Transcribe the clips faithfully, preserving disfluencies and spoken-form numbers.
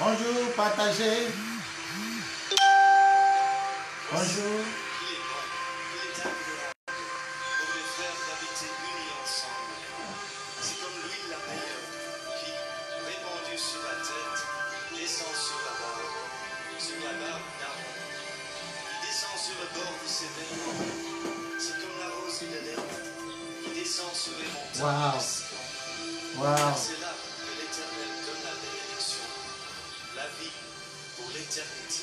Bonjour, partagez. Bonjour. Wow. Wow. C'est là que l'Éternel donne la bénédiction, la vie pour l'éternité.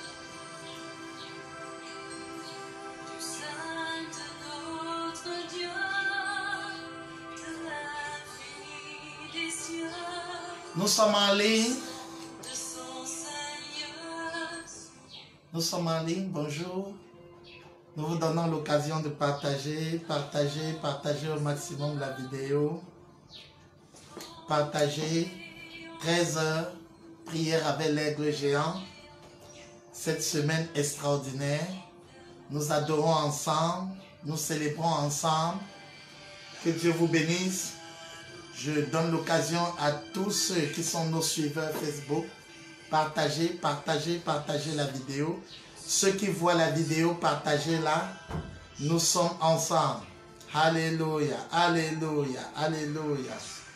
Du sein de notre Dieu, de l'infini des cieux, Nous sommes en ligne. de son Seigneur. Nous sommes en ligne. Bonjour. Nous vous donnons l'occasion de partager, partager, partager au maximum la vidéo. Partager. treize heures, prière avec l'aigle géant. Cette semaine extraordinaire. Nous adorons ensemble. Nous célébrons ensemble. Que Dieu vous bénisse. Je donne l'occasion à tous ceux qui sont nos suiveurs Facebook. Partagez, partagez, partagez la vidéo. Ceux qui voient la vidéo, partagez-la. Nous sommes ensemble. Alléluia, alléluia, alléluia.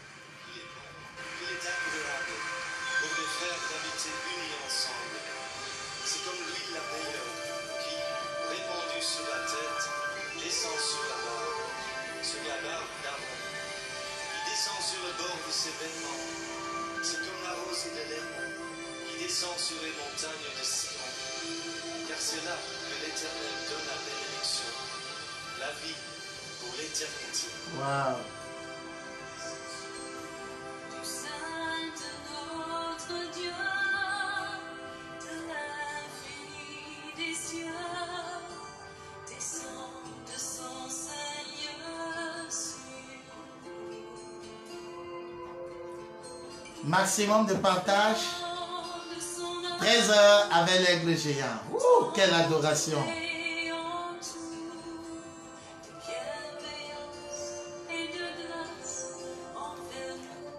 Il est agréable pour les frères d'habiter unis ensemble. C'est comme l'huile la meilleure qui, répandue sur la tête, descend sur la barbe, sur la barbe d'Aaron. Il descend sur le bord de ses vêtements. C'est comme la rosée de l'Hermon qui descend sur les montagnes de Sion. Car c'est là que l'Éternel donne la bénédiction, la vie pour l'éternité. Wow. Du sein de notre Dieu, de l'infini des cieux, descend de son Seigneur sur nous. Maximum de partage. De son nom treize heures avec l'aigle géant. Ouh, quelle adoration. et en tout, de bienveillance et de grâce envers nous.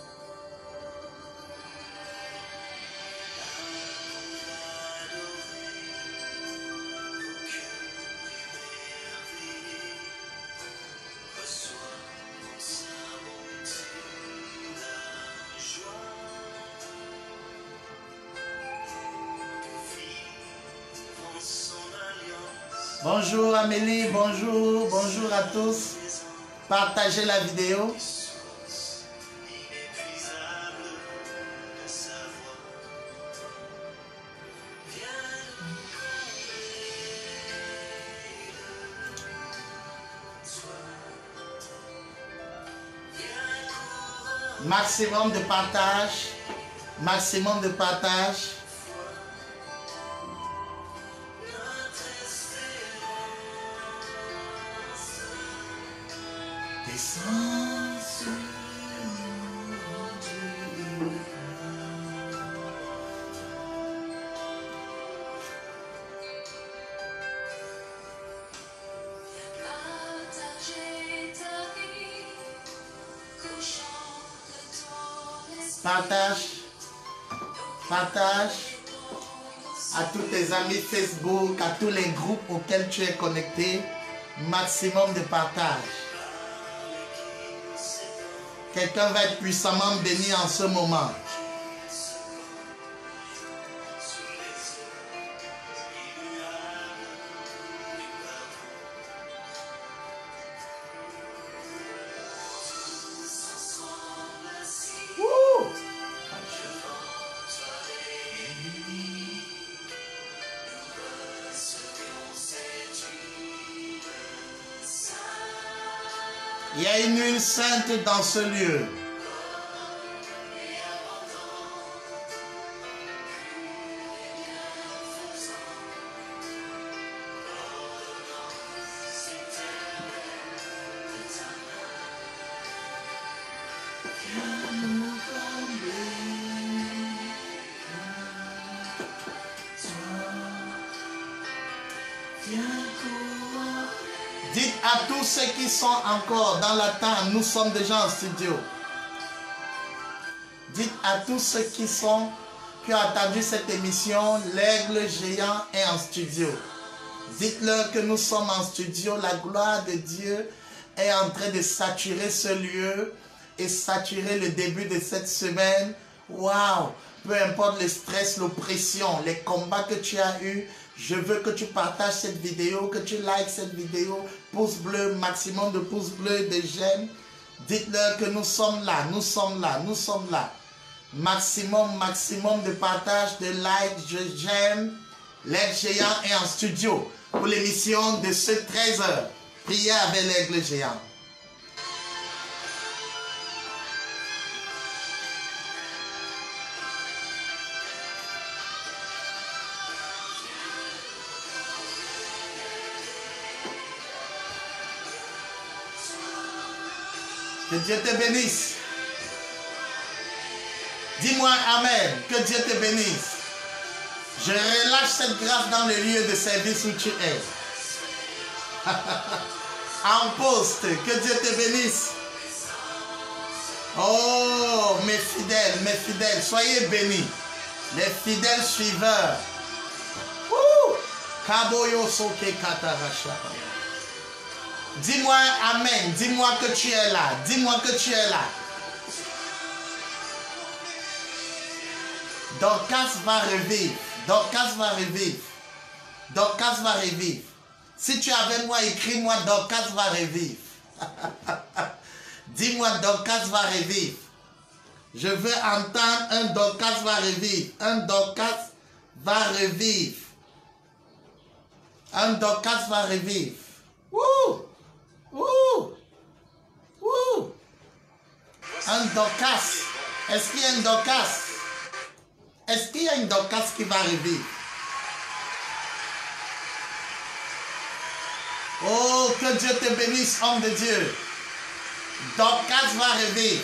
Bonjour Amélie, bonjour, bonjour à tous. Partagez la vidéo. Maximum de partage. Maximum de partage. Descends sur nous, Dieu. Partager ta vie, couchant de ton esprit. Partage. Partage à tous tes amis Facebook, à tous les groupes auxquels tu es connecté. Maximum de partage. Quelqu'un va être puissamment béni en ce moment. Wouh! Il y a une huile sainte dans ce lieu. Dites à tous ceux qui sont encore dans l'attente, nous sommes déjà en studio. Dites à tous ceux qui sont, qui ont attendu cette émission, l'aigle géant est en studio. Dites-leur que nous sommes en studio. La gloire de Dieu est en train de saturer ce lieu et saturer le début de cette semaine. Waouh! Peu importe le stress, l'oppression, les combats que tu as eus, je veux que tu partages cette vidéo, que tu likes cette vidéo. Pouce bleu, maximum de pouces bleus, de j'aime. Dites-leur que nous sommes là, nous sommes là, nous sommes là. Maximum, maximum de partage, de likes, je j'aime. L'aigle géant est en studio pour l'émission de ce treize heures. Prière avec l'aigle géant. Que Dieu te bénisse. Dis-moi Amen. Que Dieu te bénisse. Je relâche cette grâce dans le lieu de service où tu es. En poste. Que Dieu te bénisse. Oh, mes fidèles, mes fidèles, soyez bénis. Les fidèles suiveurs. Ouh. Kaboyo soke katarasha. Dis-moi Amen. Dis-moi que tu es là. Dis-moi que tu es là. Dorcas va revivre. Dorcas va revivre. Dorcas va revivre. Si tu es avec moi, écris-moi Dorcas va revivre. Dis-moi Dorcas va revivre. Je veux entendre un Dorcas va revivre. Un Dorcas va revivre. Un Dorcas va revivre. Wouh! Wouh! Wouh! Un Dorcas. Est-ce qu'il y a un Dorcas? Est-ce qu'il y a une Dorcas qui va revivre? Oh, que Dieu te bénisse, homme de Dieu. Dorcas va revivre.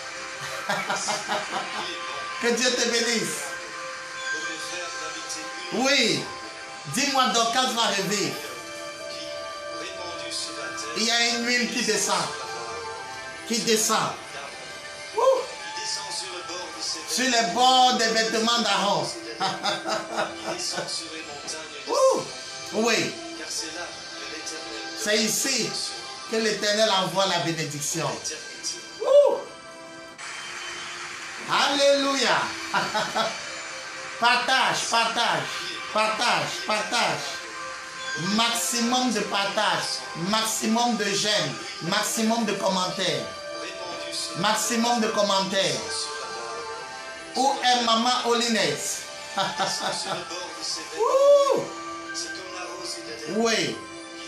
Que Dieu te bénisse. Oui. Dis-moi, Dorcas va revivre. Il y a une huile qui descend. Qui descend. Ouh. Sur les bords des vêtements d'Aaron. Ouh. Oui. C'est ici que l'Éternel envoie la bénédiction. Ouh. Alléluia. Partage, partage, partage, partage. Maximum de partage, maximum de j'aime, maximum de commentaires. Maximum de commentaires. Où est Maman Olinès? Oui.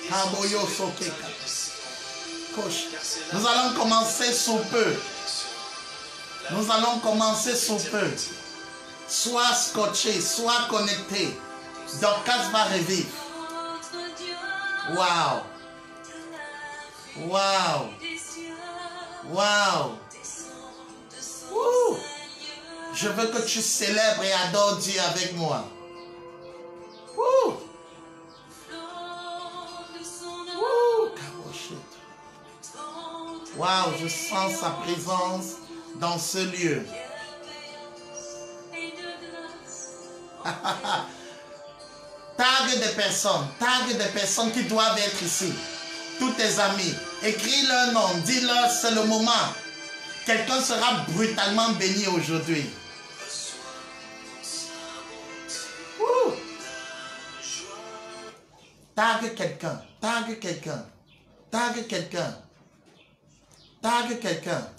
Nous allons commencer sous peu. Nous allons commencer sous peu. Sois scotché, sois connecté. Dorcas va revivre. Wow. Wow. Wow. Ouh. Je veux que tu célèbres et adores Dieu avec moi. Ouh. Ouh. Wow, je sens sa présence dans ce lieu. Tag des personnes, tag des personnes qui doivent être ici. Tous tes amis, écris leur nom, dis-leur c'est le moment. Quelqu'un sera brutalement béni aujourd'hui. Ouh. Tag quelqu'un, tag quelqu'un, tag quelqu'un, tag quelqu'un.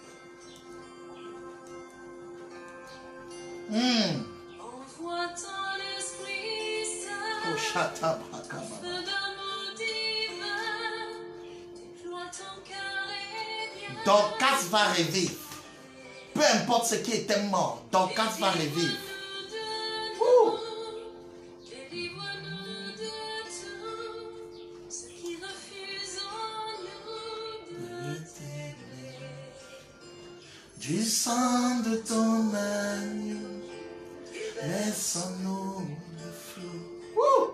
Hmm. Envoie ton esprit saint, Oh, chata, feu d'amour divin, déploie ton cœur et viens. Dorcas va revivre. Peu importe ce qui était mort, Dorcas va revivre. Ouh. Délivre-nous de tout ce qui refuse en nous de t'aimer. Du sang de ton agneau, laisse-nous le flot. Ouh.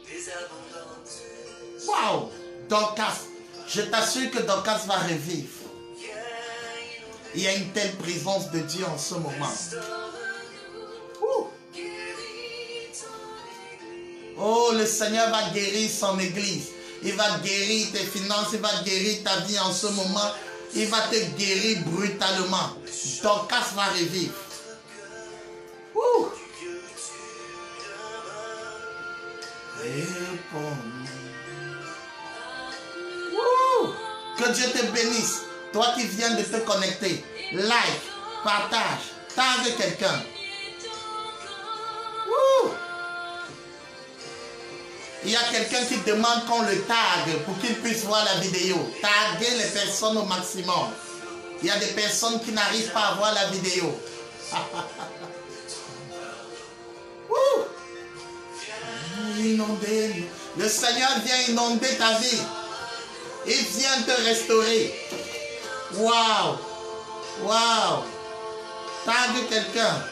Wow! Dorcas, je t'assure que Dorcas va revivre. Il y a une telle présence de Dieu en ce moment. Ouh. Oh, le Seigneur va guérir son église. Il va guérir tes finances, il va guérir ta vie en ce moment. Il va te guérir brutalement. Dorcas va revivre. Ouh. Ouh. Que Dieu te bénisse. Toi qui viens de te connecter, like, partage, tag quelqu'un. Ouh. Il y a quelqu'un qui demande qu'on le tag pour qu'il puisse voir la vidéo. Taguer les personnes au maximum. Il y a des personnes qui n'arrivent pas à voir la vidéo. Ouh. Inonder. Le Seigneur vient inonder ta vie. Il vient te restaurer. Waouh. Waouh. Tag quelqu'un.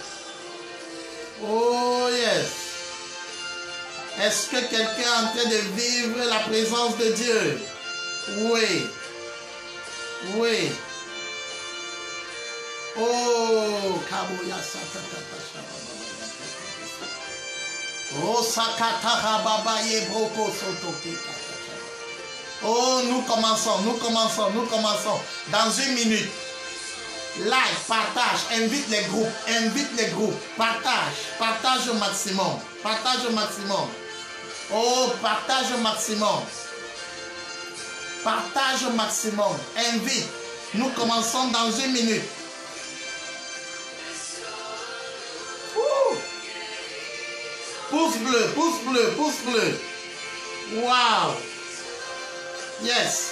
Oh yes. Est-ce que quelqu'un est en train de vivre la présence de Dieu? Oui. Oui. Oh, Kabuya Sakata. Oh, Sakata Baba Yebroko Sotoki. Oh, nous commençons, nous commençons, nous commençons. Dans une minute. Like, partage, invite les groupes, invite les groupes, partage, partage au maximum, partage au maximum. Oh, partage au maximum. Partage au maximum. Invite. Nous commençons dans une minute. Ouh. Pouce bleu, pouce bleu, pouce bleu. Wow. Yes.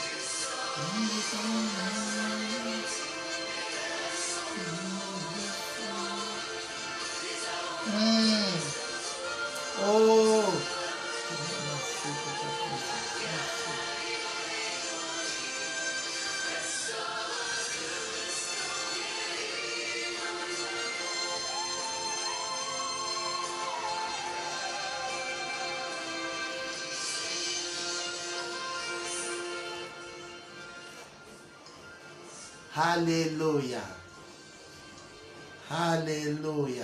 Mm. Oh. Alléluia. Alléluia.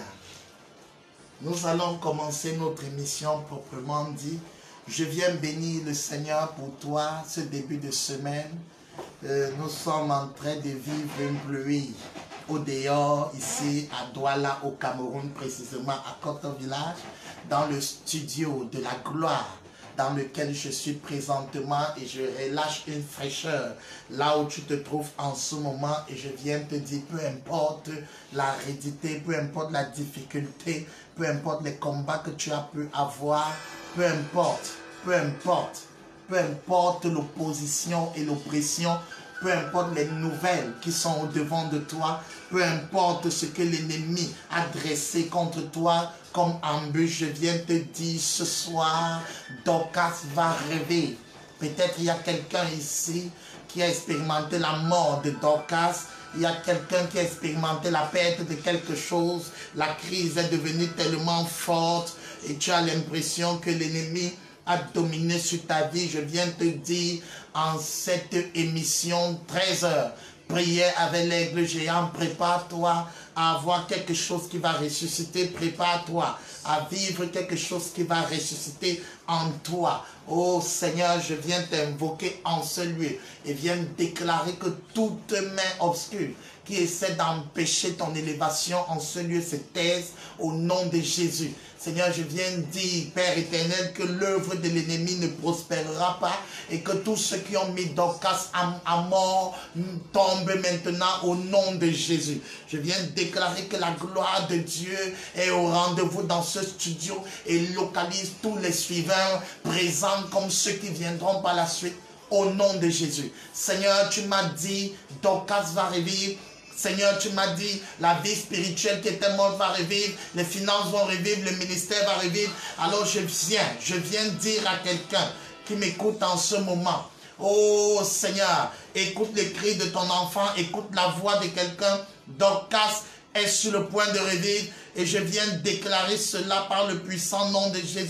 Nous allons commencer notre émission proprement dit. Je viens bénir le Seigneur pour toi ce début de semaine. Euh, nous sommes en train de vivre une pluie au dehors, ici à Douala, au Cameroun, précisément à Coton Village, dans le studio de la gloire, dans lequel je suis présentement et je relâche une fraîcheur là où tu te trouves en ce moment et je viens te dire, peu importe l'aridité, peu importe la difficulté, peu importe les combats que tu as pu avoir, peu importe, peu importe, peu importe l'opposition et l'oppression, peu importe les nouvelles qui sont au-devant de toi, peu importe ce que l'ennemi a dressé contre toi comme embûche, je viens te dire ce soir, Dorcas va rêver. Peut-être il y a quelqu'un ici qui a expérimenté la mort de Dorcas. Il y a quelqu'un qui a expérimenté la perte de quelque chose. La crise est devenue tellement forte et tu as l'impression que l'ennemi a dominé sur ta vie. Je viens te dire en cette émission treize heures, prière avec l'aigle géant, prépare-toi à avoir quelque chose qui va ressusciter, prépare-toi à vivre quelque chose qui va ressusciter en toi. Oh Seigneur, je viens t'invoquer en ce lieu et viens déclarer que toute main obscure qui essaie d'empêcher ton élévation en ce lieu se taise au nom de Jésus. Seigneur, je viens dire, Père éternel, que l'œuvre de l'ennemi ne prospérera pas et que tous ceux qui ont mis Dorcas à, à mort tombent maintenant au nom de Jésus. Je viens déclarer que la gloire de Dieu est au rendez-vous dans ce studio et localise tous les suivants présents comme ceux qui viendront par la suite au nom de Jésus. Seigneur, tu m'as dit, Dorcas va revivre. Seigneur, tu m'as dit, la vie spirituelle qui était morte va revivre, les finances vont revivre, le ministère va revivre. Alors je viens, je viens dire à quelqu'un qui m'écoute en ce moment, oh Seigneur, écoute les cris de ton enfant, écoute la voix de quelqu'un. Dorcas est sur le point de revivre et je viens déclarer cela par le puissant nom de Jésus.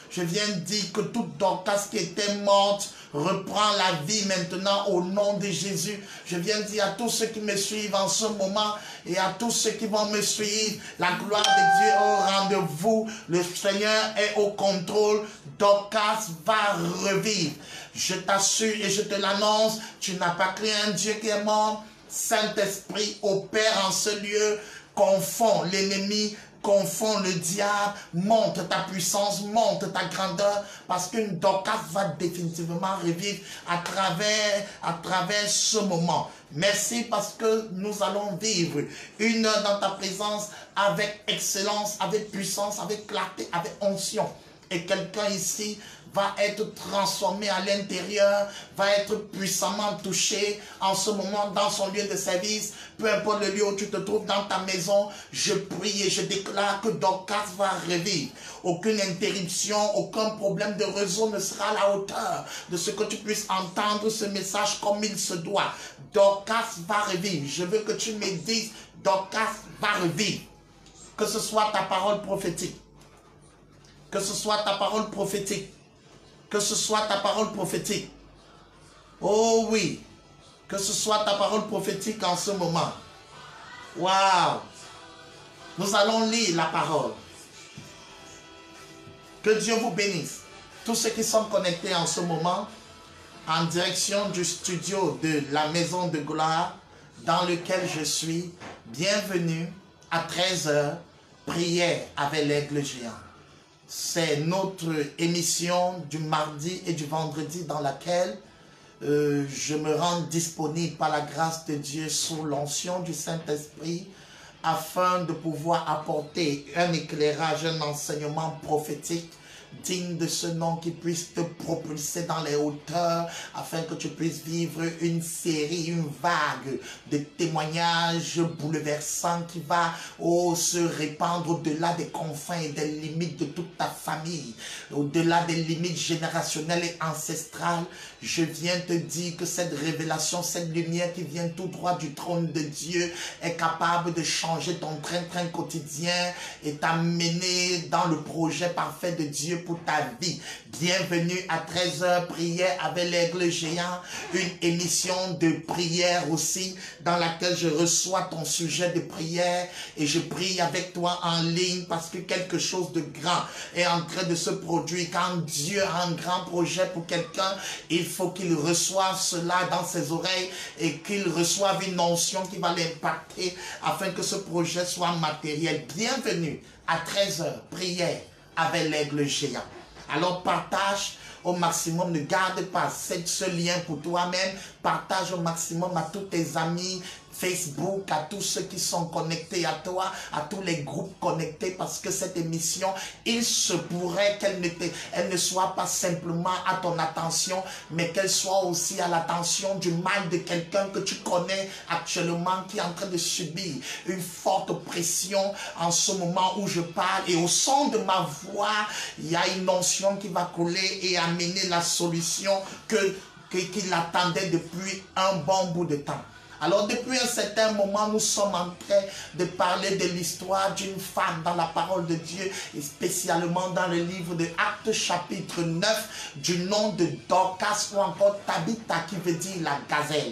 Je viens dire que toute Dorcas qui était morte reprend la vie maintenant au nom de Jésus. Je viens dire à tous ceux qui me suivent en ce moment et à tous ceux qui vont me suivre, la gloire de Dieu est au rendez-vous. Le Seigneur est au contrôle. Dorcas va revivre. Je t'assure et je te l'annonce, tu n'as pas créé un Dieu qui est mort. Saint-Esprit opère en ce lieu, confond l'ennemi, confond le diable, monte ta puissance, monte ta grandeur, parce qu'une Dorcas va définitivement revivre à travers, à travers ce moment. Merci parce que nous allons vivre une heure dans ta présence avec excellence, avec puissance, avec clarté, avec onction. Et quelqu'un ici va être transformé à l'intérieur, va être puissamment touché en ce moment dans son lieu de service. Peu importe le lieu où tu te trouves dans ta maison, je prie et je déclare que Dorcas va revivre. Aucune interruption, aucun problème de réseau ne sera à la hauteur de ce que tu puisses entendre ce message comme il se doit. Dorcas va revivre. Je veux que tu me dises, Dorcas va revivre. Que ce soit ta parole prophétique. Que ce soit ta parole prophétique. Que ce soit ta parole prophétique. Oh oui. Que ce soit ta parole prophétique en ce moment. Waouh. Nous allons lire la parole. Que Dieu vous bénisse. Tous ceux qui sont connectés en ce moment, en direction du studio de la Maison de Gloire, dans lequel je suis, bienvenue à treize heures, prière avec l'aigle géant. C'est notre émission du mardi et du vendredi dans laquelle euh, je me rends disponible par la grâce de Dieu sous l'onction du Saint-Esprit afin de pouvoir apporter un éclairage, un enseignement prophétique digne de ce nom qui puisse te propulser dans les hauteurs afin que tu puisses vivre une série, une vague de témoignages bouleversants qui va oh, se répandre au-delà des confins et des limites de toute ta famille, au-delà des limites générationnelles et ancestrales. Je viens te dire que cette révélation, cette lumière qui vient tout droit du trône de Dieu est capable de changer ton train-train quotidien et t'amener dans le projet parfait de Dieu pour ta vie. Bienvenue à treize heures, prière avec l'aigle géant, une émission de prière aussi dans laquelle je reçois ton sujet de prière et je prie avec toi en ligne parce que quelque chose de grand est en train de se produire. Quand Dieu a un grand projet pour quelqu'un, il faut qu'il reçoive cela dans ses oreilles et qu'il reçoive une onction qui va l'impacter afin que ce projet soit matériel. Bienvenue à treize heures, prière avec l'aigle géant. Alors partage au maximum, ne garde pas ce lien pour toi-même, partage au maximum à tous tes amis, Facebook, à tous ceux qui sont connectés à toi, à tous les groupes connectés, parce que cette émission, il se pourrait qu'elle ne, elle ne soit pas simplement à ton attention, mais qu'elle soit aussi à l'attention du mal de quelqu'un que tu connais actuellement, qui est en train de subir une forte pression en ce moment où je parle. Et au son de ma voix, il y a une onction qui va couler et amener la solution que, que, qu'il attendait depuis un bon bout de temps. Alors depuis un certain moment, nous sommes en train de parler de l'histoire d'une femme dans la parole de Dieu, et spécialement dans le livre de Actes chapitre neuf, du nom de Dorcas ou encore Tabitha qui veut dire la gazelle.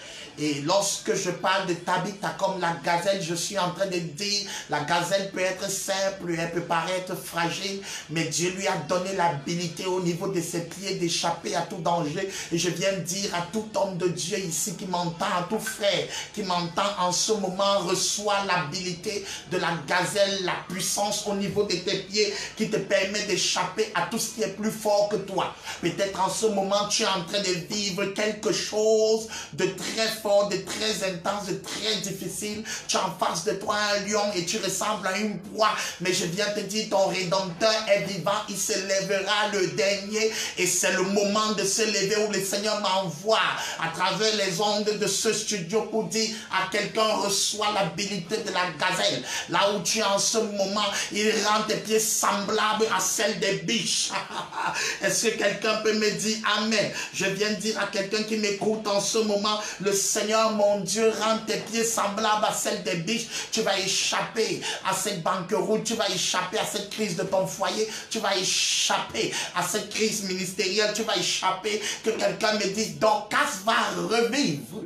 Et lorsque je parle de Tabitha comme la gazelle, je suis en train de dire, la gazelle peut être simple, elle peut paraître fragile, mais Dieu lui a donné l'habilité au niveau de ses pieds d'échapper à tout danger. Et je viens dire à tout homme de Dieu ici qui m'entend, à tout frère qui m'entend en ce moment, reçois l'habilité de la gazelle, la puissance au niveau de tes pieds qui te permet d'échapper à tout ce qui est plus fort que toi. Peut-être en ce moment, tu es en train de vivre quelque chose de très fort, de très intense, de très difficile. Tu as en face de toi un lion et tu ressembles à une proie. Mais je viens te dire, ton Rédempteur est vivant, il se lèvera le dernier. Et c'est le moment de se lever où le Seigneur m'envoie à travers les ondes de ce studio pour dire à quelqu'un, reçoit l'habilité de la gazelle. Là où tu es en ce moment, il rend tes pieds semblables à celles des biches. Est-ce que quelqu'un peut me dire Amen? Je viens de dire à quelqu'un qui m'écoute en ce moment, le Seigneur, mon Dieu, rend tes pieds semblables à celles des biches. Tu vas échapper à cette banqueroute, tu vas échapper à cette crise de ton foyer, tu vas échapper à cette crise ministérielle, tu vas échapper que quelqu'un me dise, Dorcas va revivre.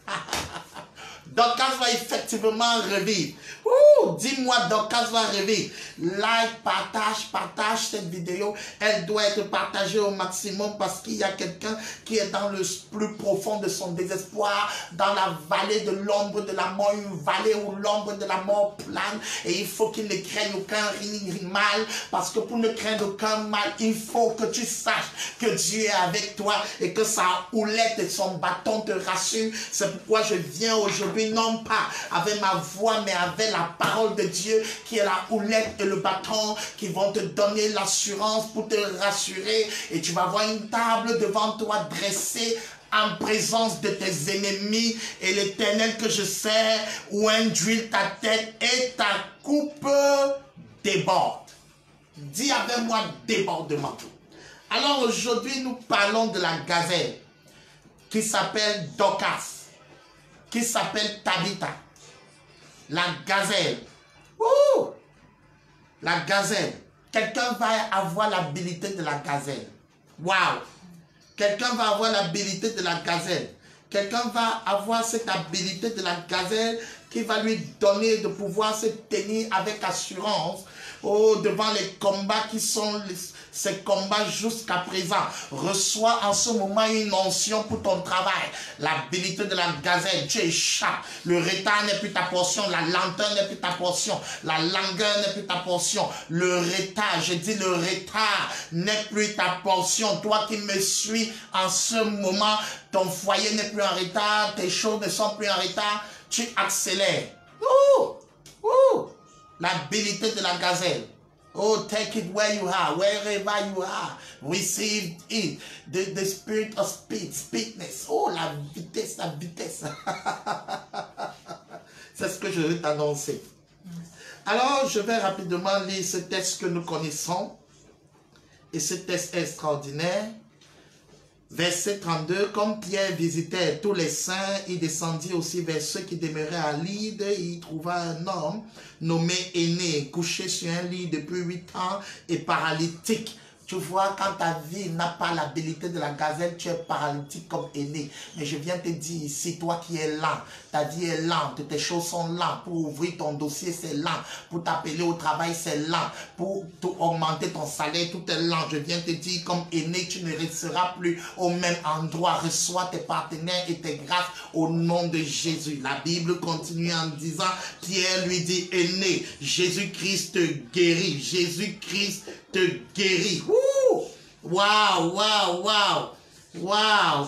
Dorcas va effectivement revivre. Dis-moi, Dorcas va revivre. Like, partage, partage cette vidéo. Elle doit être partagée au maximum parce qu'il y a quelqu'un qui est dans le plus profond de son désespoir, dans la vallée de l'ombre de la mort, une vallée où l'ombre de la mort plane. Et il faut qu'il ne craigne aucun mal, parce que pour ne craindre aucun mal, il faut que tu saches que Dieu est avec toi et que sa houlette et son bâton te rassurent. C'est pourquoi je viens aujourd'hui, non pas avec ma voix, mais avec la parole de Dieu qui est la houlette et le bâton qui vont te donner l'assurance pour te rassurer. Et tu vas voir une table devant toi dressée en présence de tes ennemis, et l'Éternel que je sers oindrit ta tête et ta coupe déborde. Dis avec moi débordement. Alors aujourd'hui nous parlons de la gazelle qui s'appelle Dorcas, qui s'appelle Tabitha. La gazelle. Ouh! La gazelle. Quelqu'un va avoir l'habilité de la gazelle. Waouh! Quelqu'un va avoir l'habilité de la gazelle. Quelqu'un va avoir cette habilité de la gazelle qui va lui donner de pouvoir se tenir avec assurance oh, devant les combats qui sont les, ces combats jusqu'à présent. Reçois en ce moment une onction pour ton travail. L'habilité de la gazelle, tu échappes. Le retard n'est plus ta portion. La lenteur n'est plus ta portion. La langueur n'est plus ta portion. Le retard, je dis le retard n'est plus ta portion. Toi qui me suis en ce moment, ton foyer n'est plus en retard. Tes choses ne sont plus en retard. Tu accélères. Ouh! Ouh! L'habilité de la gazelle. Oh, take it where you are, wherever you are. Receive it. The, the spirit of speed, speedness. Oh, la vitesse, la vitesse. C'est ce que je vais t'annoncer. Alors, je vais rapidement lire ce texte que nous connaissons. Et ce texte est extraordinaire. Verset trente-deux, comme Pierre visitait tous les saints, il descendit aussi vers ceux qui demeuraient à Lyde. Il trouva un homme nommé Aîné, couché sur un lit depuis huit ans et paralytique. Tu vois, quand ta vie n'a pas l'habilité de la gazelle, tu es paralytique comme Aîné. Mais je viens te dire ici, toi qui es lent, ta vie est lente, tes choses sont lentes. Pour ouvrir ton dossier, c'est lent. Pour t'appeler au travail, c'est lent. Pour augmenter ton salaire, tout est lent. Je viens te dire, comme Aîné, tu ne resteras plus au même endroit. Reçois tes partenaires et tes grâces au nom de Jésus. La Bible continue en disant, Pierre lui dit, Aîné, Jésus-Christ te guérit. Jésus-Christ te guérit. Waouh, waouh, waouh, waouh.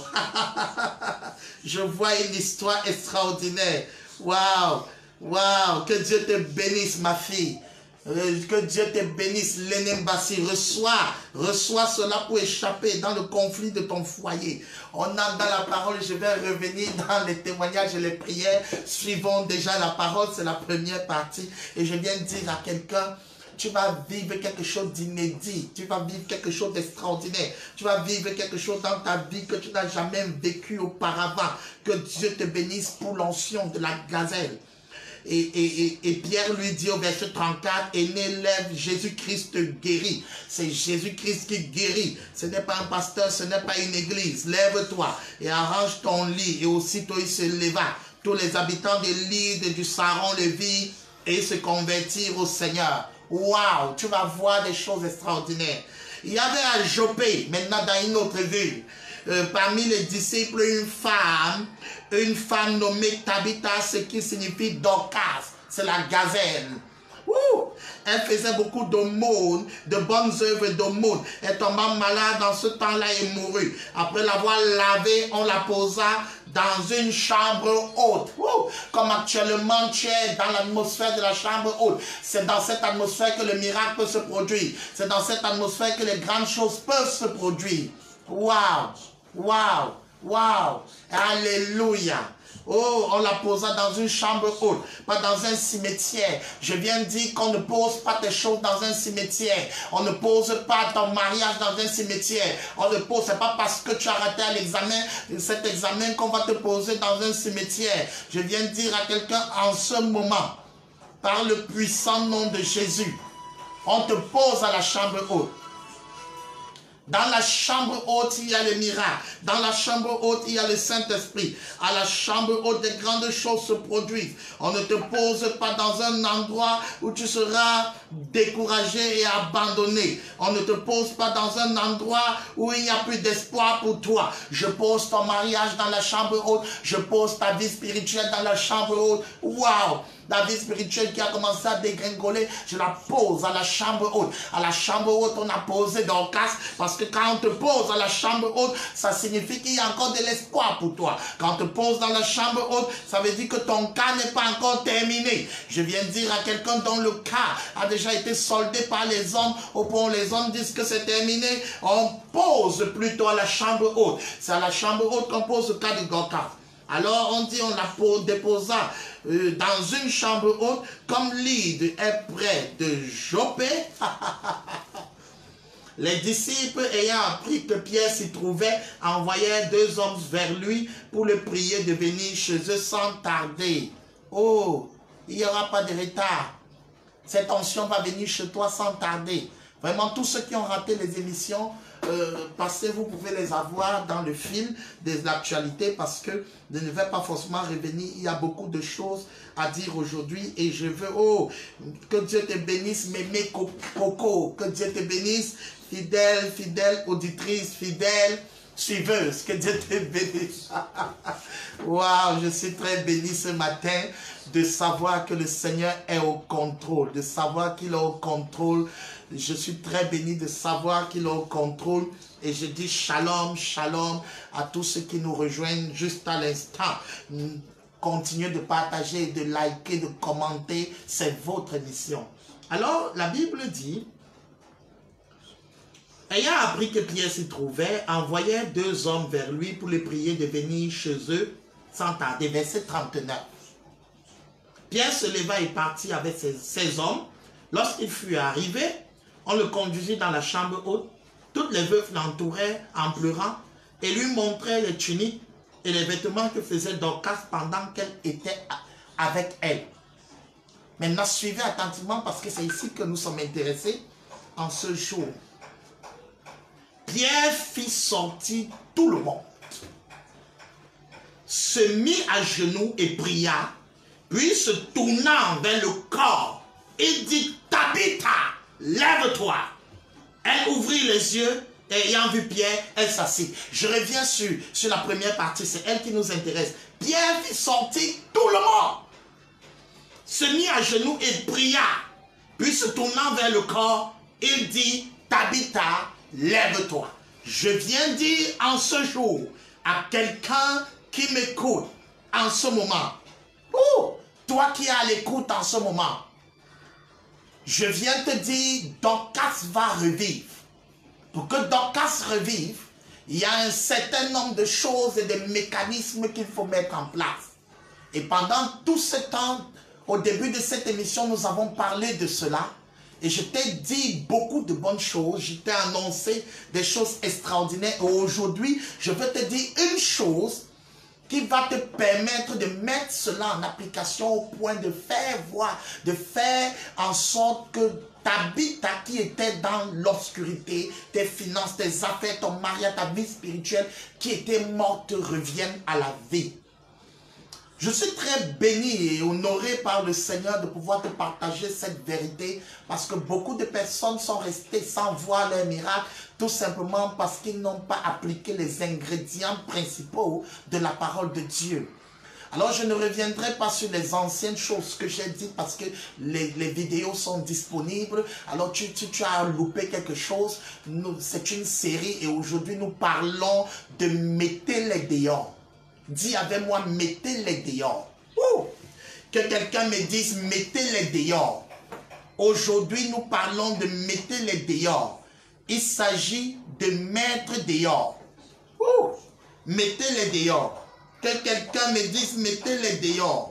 Je vois une histoire extraordinaire. Waouh, waouh. Que Dieu te bénisse, ma fille. Que Dieu te bénisse, Lénembassi. Reçois, reçois cela pour échapper dans le conflit de ton foyer. On a dans la parole, je vais revenir dans les témoignages et les prières. Suivons déjà la parole, c'est la première partie. Et je viens dire à quelqu'un, tu vas vivre quelque chose d'inédit. Tu vas vivre quelque chose d'extraordinaire. Tu vas vivre quelque chose dans ta vie que tu n'as jamais vécu auparavant. Que Dieu te bénisse pour l'onction de la gazelle. Et, et, et, et Pierre lui dit au verset trente-quatre, Aîné, lève, Jésus-Christ te guérit. C'est Jésus-Christ qui guérit. Ce n'est pas un pasteur, ce n'est pas une église. Lève-toi et arrange ton lit. Et aussitôt il se leva. Tous les habitants de l'île et du Saron le virent et se convertirent au Seigneur. Waouh, tu vas voir des choses extraordinaires. Il y avait à Joppé, maintenant dans une autre ville, euh, parmi les disciples, une femme, une femme nommée Tabitha, ce qui signifie Dorcas, c'est la gazelle. Ouh. Elle faisait beaucoup d'aumônes, de bonnes œuvres d'aumônes. Elle tomba malade dans ce temps-là et mourut. Après l'avoir lavée, on la posa dans une chambre haute. Ouh. Comme actuellement tu es dans l'atmosphère de la chambre haute. C'est dans cette atmosphère que le miracle peut se produire. C'est dans cette atmosphère que les grandes choses peuvent se produire. Waouh, waouh, waouh. Alléluia. Oh, on la posa dans une chambre haute, pas dans un cimetière. Je viens de dire qu'on ne pose pas tes choses dans un cimetière. On ne pose pas ton mariage dans un cimetière. On ne pose, c'est pas parce que tu as raté à l'examen, cet examen qu'on va te poser dans un cimetière. Je viens de dire à quelqu'un en ce moment, par le puissant nom de Jésus, on te pose à la chambre haute. Dans la chambre haute, il y a le miracle. Dans la chambre haute, il y a le Saint-Esprit. À la chambre haute, des grandes choses se produisent. On ne te pose pas dans un endroit où tu seras découragé et abandonné. On ne te pose pas dans un endroit où il n'y a plus d'espoir pour toi. Je pose ton mariage dans la chambre haute. Je pose ta vie spirituelle dans la chambre haute. Waouh! La vie spirituelle qui a commencé à dégringoler, je la pose à la chambre haute. À la chambre haute, on a posé Dorcas, parce que quand on te pose à la chambre haute, ça signifie qu'il y a encore de l'espoir pour toi. Quand on te pose dans la chambre haute, ça veut dire que ton cas n'est pas encore terminé. Je viens de dire à quelqu'un dont le cas a déjà été soldé par les hommes, au point où les hommes disent que c'est terminé, on pose plutôt à la chambre haute. C'est à la chambre haute qu'on pose le cas de Dorcas. Alors on dit on la déposa euh, dans une chambre haute, comme Lyde est près de Joppe. Les disciples ayant appris que Pierre s'y trouvait, envoyèrent deux hommes vers lui pour le prier de venir chez eux sans tarder. Oh, il n'y aura pas de retard. Cette onction va venir chez toi sans tarder. Vraiment, tous ceux qui ont raté les émissions, euh, passez, vous pouvez les avoir dans le fil des actualités parce que je ne vais pas forcément revenir. Il y a beaucoup de choses à dire aujourd'hui et je veux, oh, que Dieu te bénisse, mémé Coco, que Dieu te bénisse, fidèle, fidèle auditrice, fidèle suiveuse, que Dieu te bénisse. Waouh, je suis très béni ce matin de savoir que le Seigneur est au contrôle, de savoir qu'il est au contrôle. Je suis très béni de savoir qu'il est au contrôle et je dis shalom, shalom à tous ceux qui nous rejoignent juste à l'instant. Continuez de partager, de liker, de commenter, c'est votre mission. Alors, la Bible dit, ayant appris que Pierre s'y trouvait, envoyait deux hommes vers lui pour les prier de venir chez eux sans tarder. Verset trente-neuf. Pierre se leva et partit avec ses, ses hommes. Lorsqu'il fut arrivé, on le conduisit dans la chambre haute. Toutes les veuves l'entouraient en pleurant et lui montraient les tuniques et les vêtements que faisait Dorcas pendant qu'elle était avec elle. Maintenant, suivez attentivement parce que c'est ici que nous sommes intéressés en ce jour. Pierre fit sortir tout le monde, se mit à genoux et pria, puis se tournant vers le corps, il dit, Tabitha, lève-toi. Elle ouvrit les yeux et ayant vu Pierre, elle s'assit. Je reviens sur, sur la première partie, c'est elle qui nous intéresse. Pierre fit sortir tout le monde, se mit à genoux et pria, puis se tournant vers le corps, il dit, Tabitha, lève-toi. Je viens dire en ce jour à quelqu'un qui m'écoute en ce moment. Oh, toi qui es à l'écoute en ce moment. Je viens te dire, Dorcas va revivre. Pour que Dorcas revive, il y a un certain nombre de choses et de mécanismes qu'il faut mettre en place. Et pendant tout ce temps, au début de cette émission, nous avons parlé de cela. Et je t'ai dit beaucoup de bonnes choses, je t'ai annoncé des choses extraordinaires. Et aujourd'hui, je veux te dire une chose qui va te permettre de mettre cela en application au point de faire voir, de faire en sorte que ta vie, ta qui était dans l'obscurité, tes finances, tes affaires, ton mariage, ta vie spirituelle qui était morte revienne à la vie. Je suis très béni et honoré par le Seigneur de pouvoir te partager cette vérité parce que beaucoup de personnes sont restées sans voir leur miracle tout simplement parce qu'ils n'ont pas appliqué les ingrédients principaux de la parole de Dieu. Alors je ne reviendrai pas sur les anciennes choses que j'ai dites parce que les, les vidéos sont disponibles. Alors tu, tu, tu as loupé quelque chose. C'est une série et aujourd'hui nous parlons de mettez-les dehors. Dis avec moi, mettez-les dehors. Ouh. Que quelqu'un me dise, mettez-les dehors. Aujourd'hui, nous parlons de mettez-les dehors. Il s'agit de mettre dehors. Ouh. Mettez-les dehors. que quelqu'un me dise, mettez-les dehors.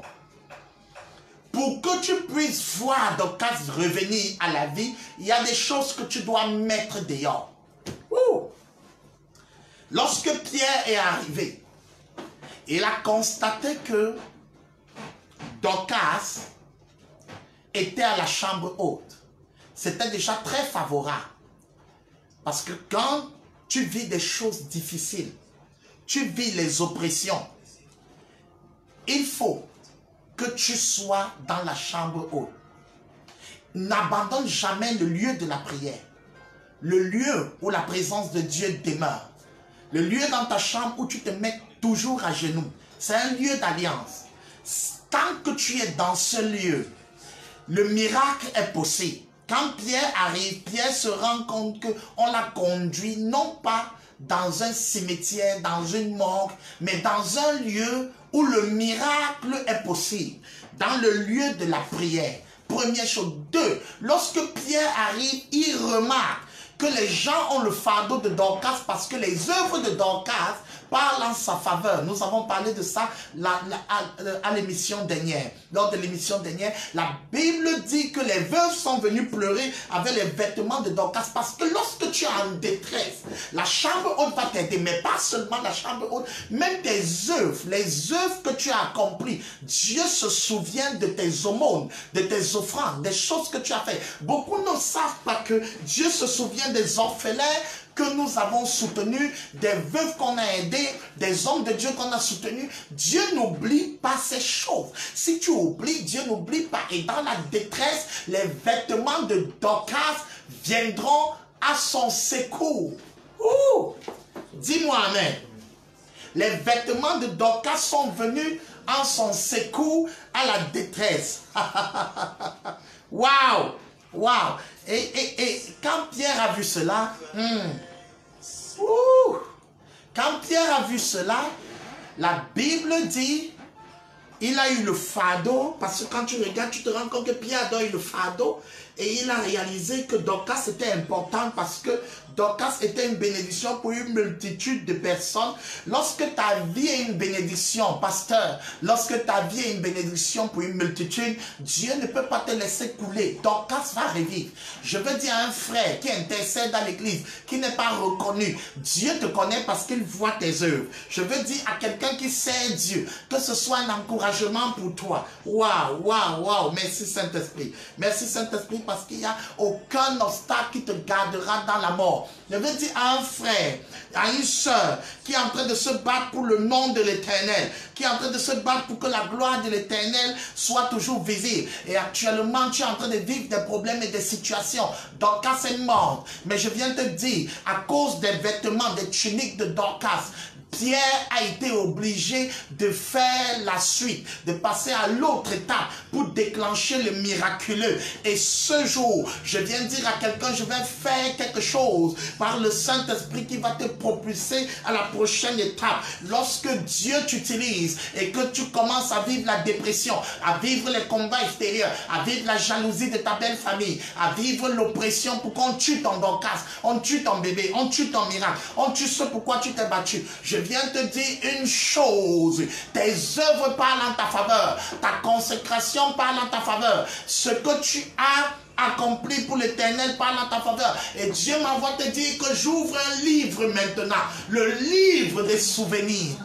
Pour que tu puisses voir Dorcas revenir à la vie, il y a des choses que tu dois mettre dehors. Ouh. Lorsque Pierre est arrivé, il a constaté que Dorcas était à la chambre haute. C'était déjà très favorable. Parce que quand tu vis des choses difficiles, tu vis les oppressions, il faut que tu sois dans la chambre haute. N'abandonne jamais le lieu de la prière. Le lieu où la présence de Dieu demeure. Le lieu dans ta chambre où tu te mets toujours à genoux. C'est un lieu d'alliance. Tant que tu es dans ce lieu, le miracle est possible. Quand Pierre arrive, Pierre se rend compte qu'on l'a conduit non pas dans un cimetière, dans une morgue, mais dans un lieu où le miracle est possible. Dans le lieu de la prière. Première chose. Deux, lorsque Pierre arrive, il remarque que les gens ont le fardeau de Dorcas parce que les œuvres de Dorcas parlent en sa faveur. Nous avons parlé de ça la, la, à, à l'émission dernière. Lors de l'émission dernière, la Bible dit que les veuves sont venues pleurer avec les vêtements de Dorcas parce que lorsque tu es en détresse, la chambre haute va t'aider, mais pas seulement la chambre haute, même tes œuvres, les œuvres que tu as accomplies. Dieu se souvient de tes aumônes, de tes offrandes, des choses que tu as fait. Beaucoup ne savent pas que Dieu se souvient des orphelins que nous avons soutenus, des veuves qu'on a aidés, des hommes de Dieu qu'on a soutenus. Dieu n'oublie pas ces choses. Si tu oublies, Dieu n'oublie pas. Et dans la détresse, les vêtements de Dorcas viendront à son secours. Ouh! Dis-moi amen. Les vêtements de Dorcas sont venus en son secours à la détresse. Waouh! Waouh! Et, et, et quand Pierre a vu cela, hmm, ouh, quand Pierre a vu cela, la Bible dit, il a eu le fardeau, parce que quand tu regardes, tu te rends compte que Pierre a eu le fardeau, et il a réalisé que Dorcas était important parce que Dorcas était une bénédiction pour une multitude de personnes. Lorsque ta vie est une bénédiction, pasteur, lorsque ta vie est une bénédiction pour une multitude, Dieu ne peut pas te laisser couler. Dorcas va revivre. Je veux dire à un frère qui intercède dans l'église, qui n'est pas reconnu, Dieu te connaît parce qu'il voit tes œuvres. Je veux dire à quelqu'un qui sert Dieu, que ce soit un encouragement pour toi. Waouh, waouh, waouh. Merci Saint-Esprit. Merci Saint-Esprit parce qu'il n'y a aucun obstacle qui te gardera dans la mort. Je veux dire à un frère, à une soeur qui est en train de se battre pour le nom de l'Éternel, qui est en train de se battre pour que la gloire de l'Éternel soit toujours visible. Et actuellement, tu es en train de vivre des problèmes et des situations. Dorcas est morte. Mais je viens te dire, à cause des vêtements, des tuniques de Dorcas, Pierre a été obligé de faire la suite, de passer à l'autre étape pour déclencher le miraculeux. Et ce jour, je viens dire à quelqu'un, je vais faire quelque chose par le Saint-Esprit qui va te propulser à la prochaine étape. Lorsque Dieu t'utilise et que tu commences à vivre la dépression, à vivre les combats extérieurs, à vivre la jalousie de ta belle famille, à vivre l'oppression pour qu'on tue ton Dorcas, on tue ton bébé, on tue ton miracle, on tue ce pourquoi tu t'es battu. Je viens te dire une chose, tes œuvres parlent en ta faveur, ta consécration parle en ta faveur, ce que tu as accompli pour l'Éternel parle en ta faveur. Et Dieu m'envoie te dire que j'ouvre un livre maintenant, le livre des souvenirs.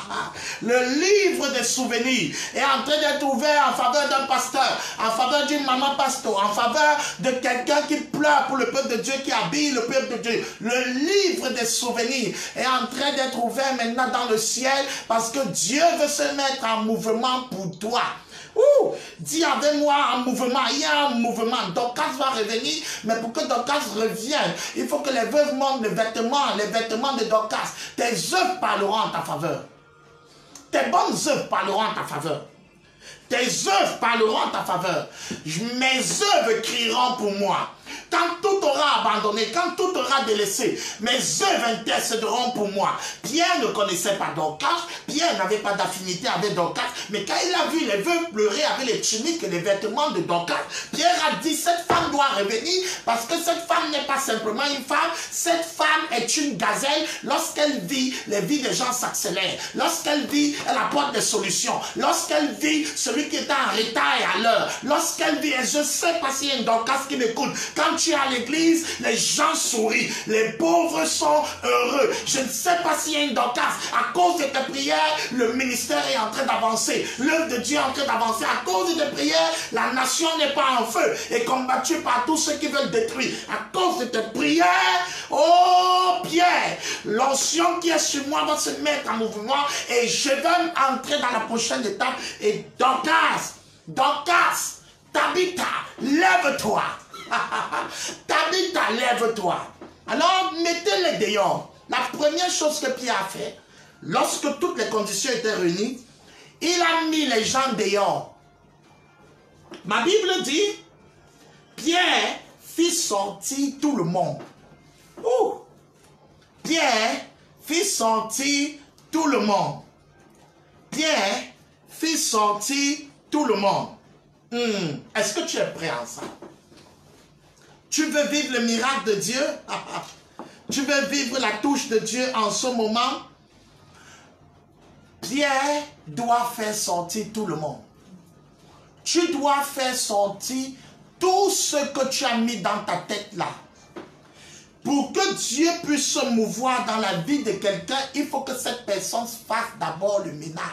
Le livre des souvenirs est en train d'être ouvert en faveur d'un pasteur, en faveur d'une maman pasteur, en faveur de quelqu'un qui pleure pour le peuple de Dieu, qui habille le peuple de Dieu. Le livre des souvenirs est en train d'être ouvert maintenant dans le ciel parce que Dieu veut se mettre en mouvement pour toi. Ouh, dis avec moi un mouvement, il y a un mouvement. Dorcas va revenir, mais pour que Dorcas revienne, il faut que les veuves montrent les vêtements, les vêtements de Dorcas. Tes œuvres parleront en ta faveur. Tes bonnes œuvres parleront en ta faveur. Tes œuvres parleront en ta faveur. Mes œuvres crieront pour moi. Quand tout aura abandonné, quand tout aura délaissé, mes œuvres intercéderont pour moi. Pierre ne connaissait pas Dorcas, Pierre n'avait pas d'affinité avec Dorcas, mais quand il a vu les veuves pleurer avec les tuniques et les vêtements de Dorcas, Pierre a dit, cette femme doit revenir, parce que cette femme n'est pas simplement une femme, cette femme est une gazelle. Lorsqu'elle vit, les vies des gens s'accélèrent. Lorsqu'elle vit, elle apporte des solutions. Lorsqu'elle vit, celui qui est en retard est à l'heure. Lorsqu'elle vit, et je sais pas s'il y a une Dorcas qui m'écoute, quand tu es à l'église, les gens sourient, les pauvres sont heureux. Je ne sais pas s'il y a une Dorcas, à cause de tes prières, le ministère est en train d'avancer, l'œuvre de Dieu est en train d'avancer. À cause de tes prières, la nation n'est pas en feu et combattue par tous ceux qui veulent détruire. À cause de tes prières, oh Pierre, l'onction qui est sur moi va se mettre en mouvement et je vais entrer dans la prochaine étape. Et Dorcas, Dorcas, Tabitha, lève-toi. Tabitha, lève-toi. Alors, mettez-les dehors. La première chose que Pierre a fait, lorsque toutes les conditions étaient réunies, il a mis les gens dehors. Ma Bible dit, Pierre fit sortir tout le monde. Ouh. Pierre fit sortir tout le monde. Pierre fit sortir tout le monde. Hmm. Est-ce que tu es prêt à ça? Tu veux vivre le miracle de Dieu? Tu veux vivre la touche de Dieu en ce moment? Pierre doit faire sortir tout le monde. Tu dois faire sortir tout ce que tu as mis dans ta tête là. Pour que Dieu puisse se mouvoir dans la vie de quelqu'un, il faut que cette personne fasse d'abord le ménage.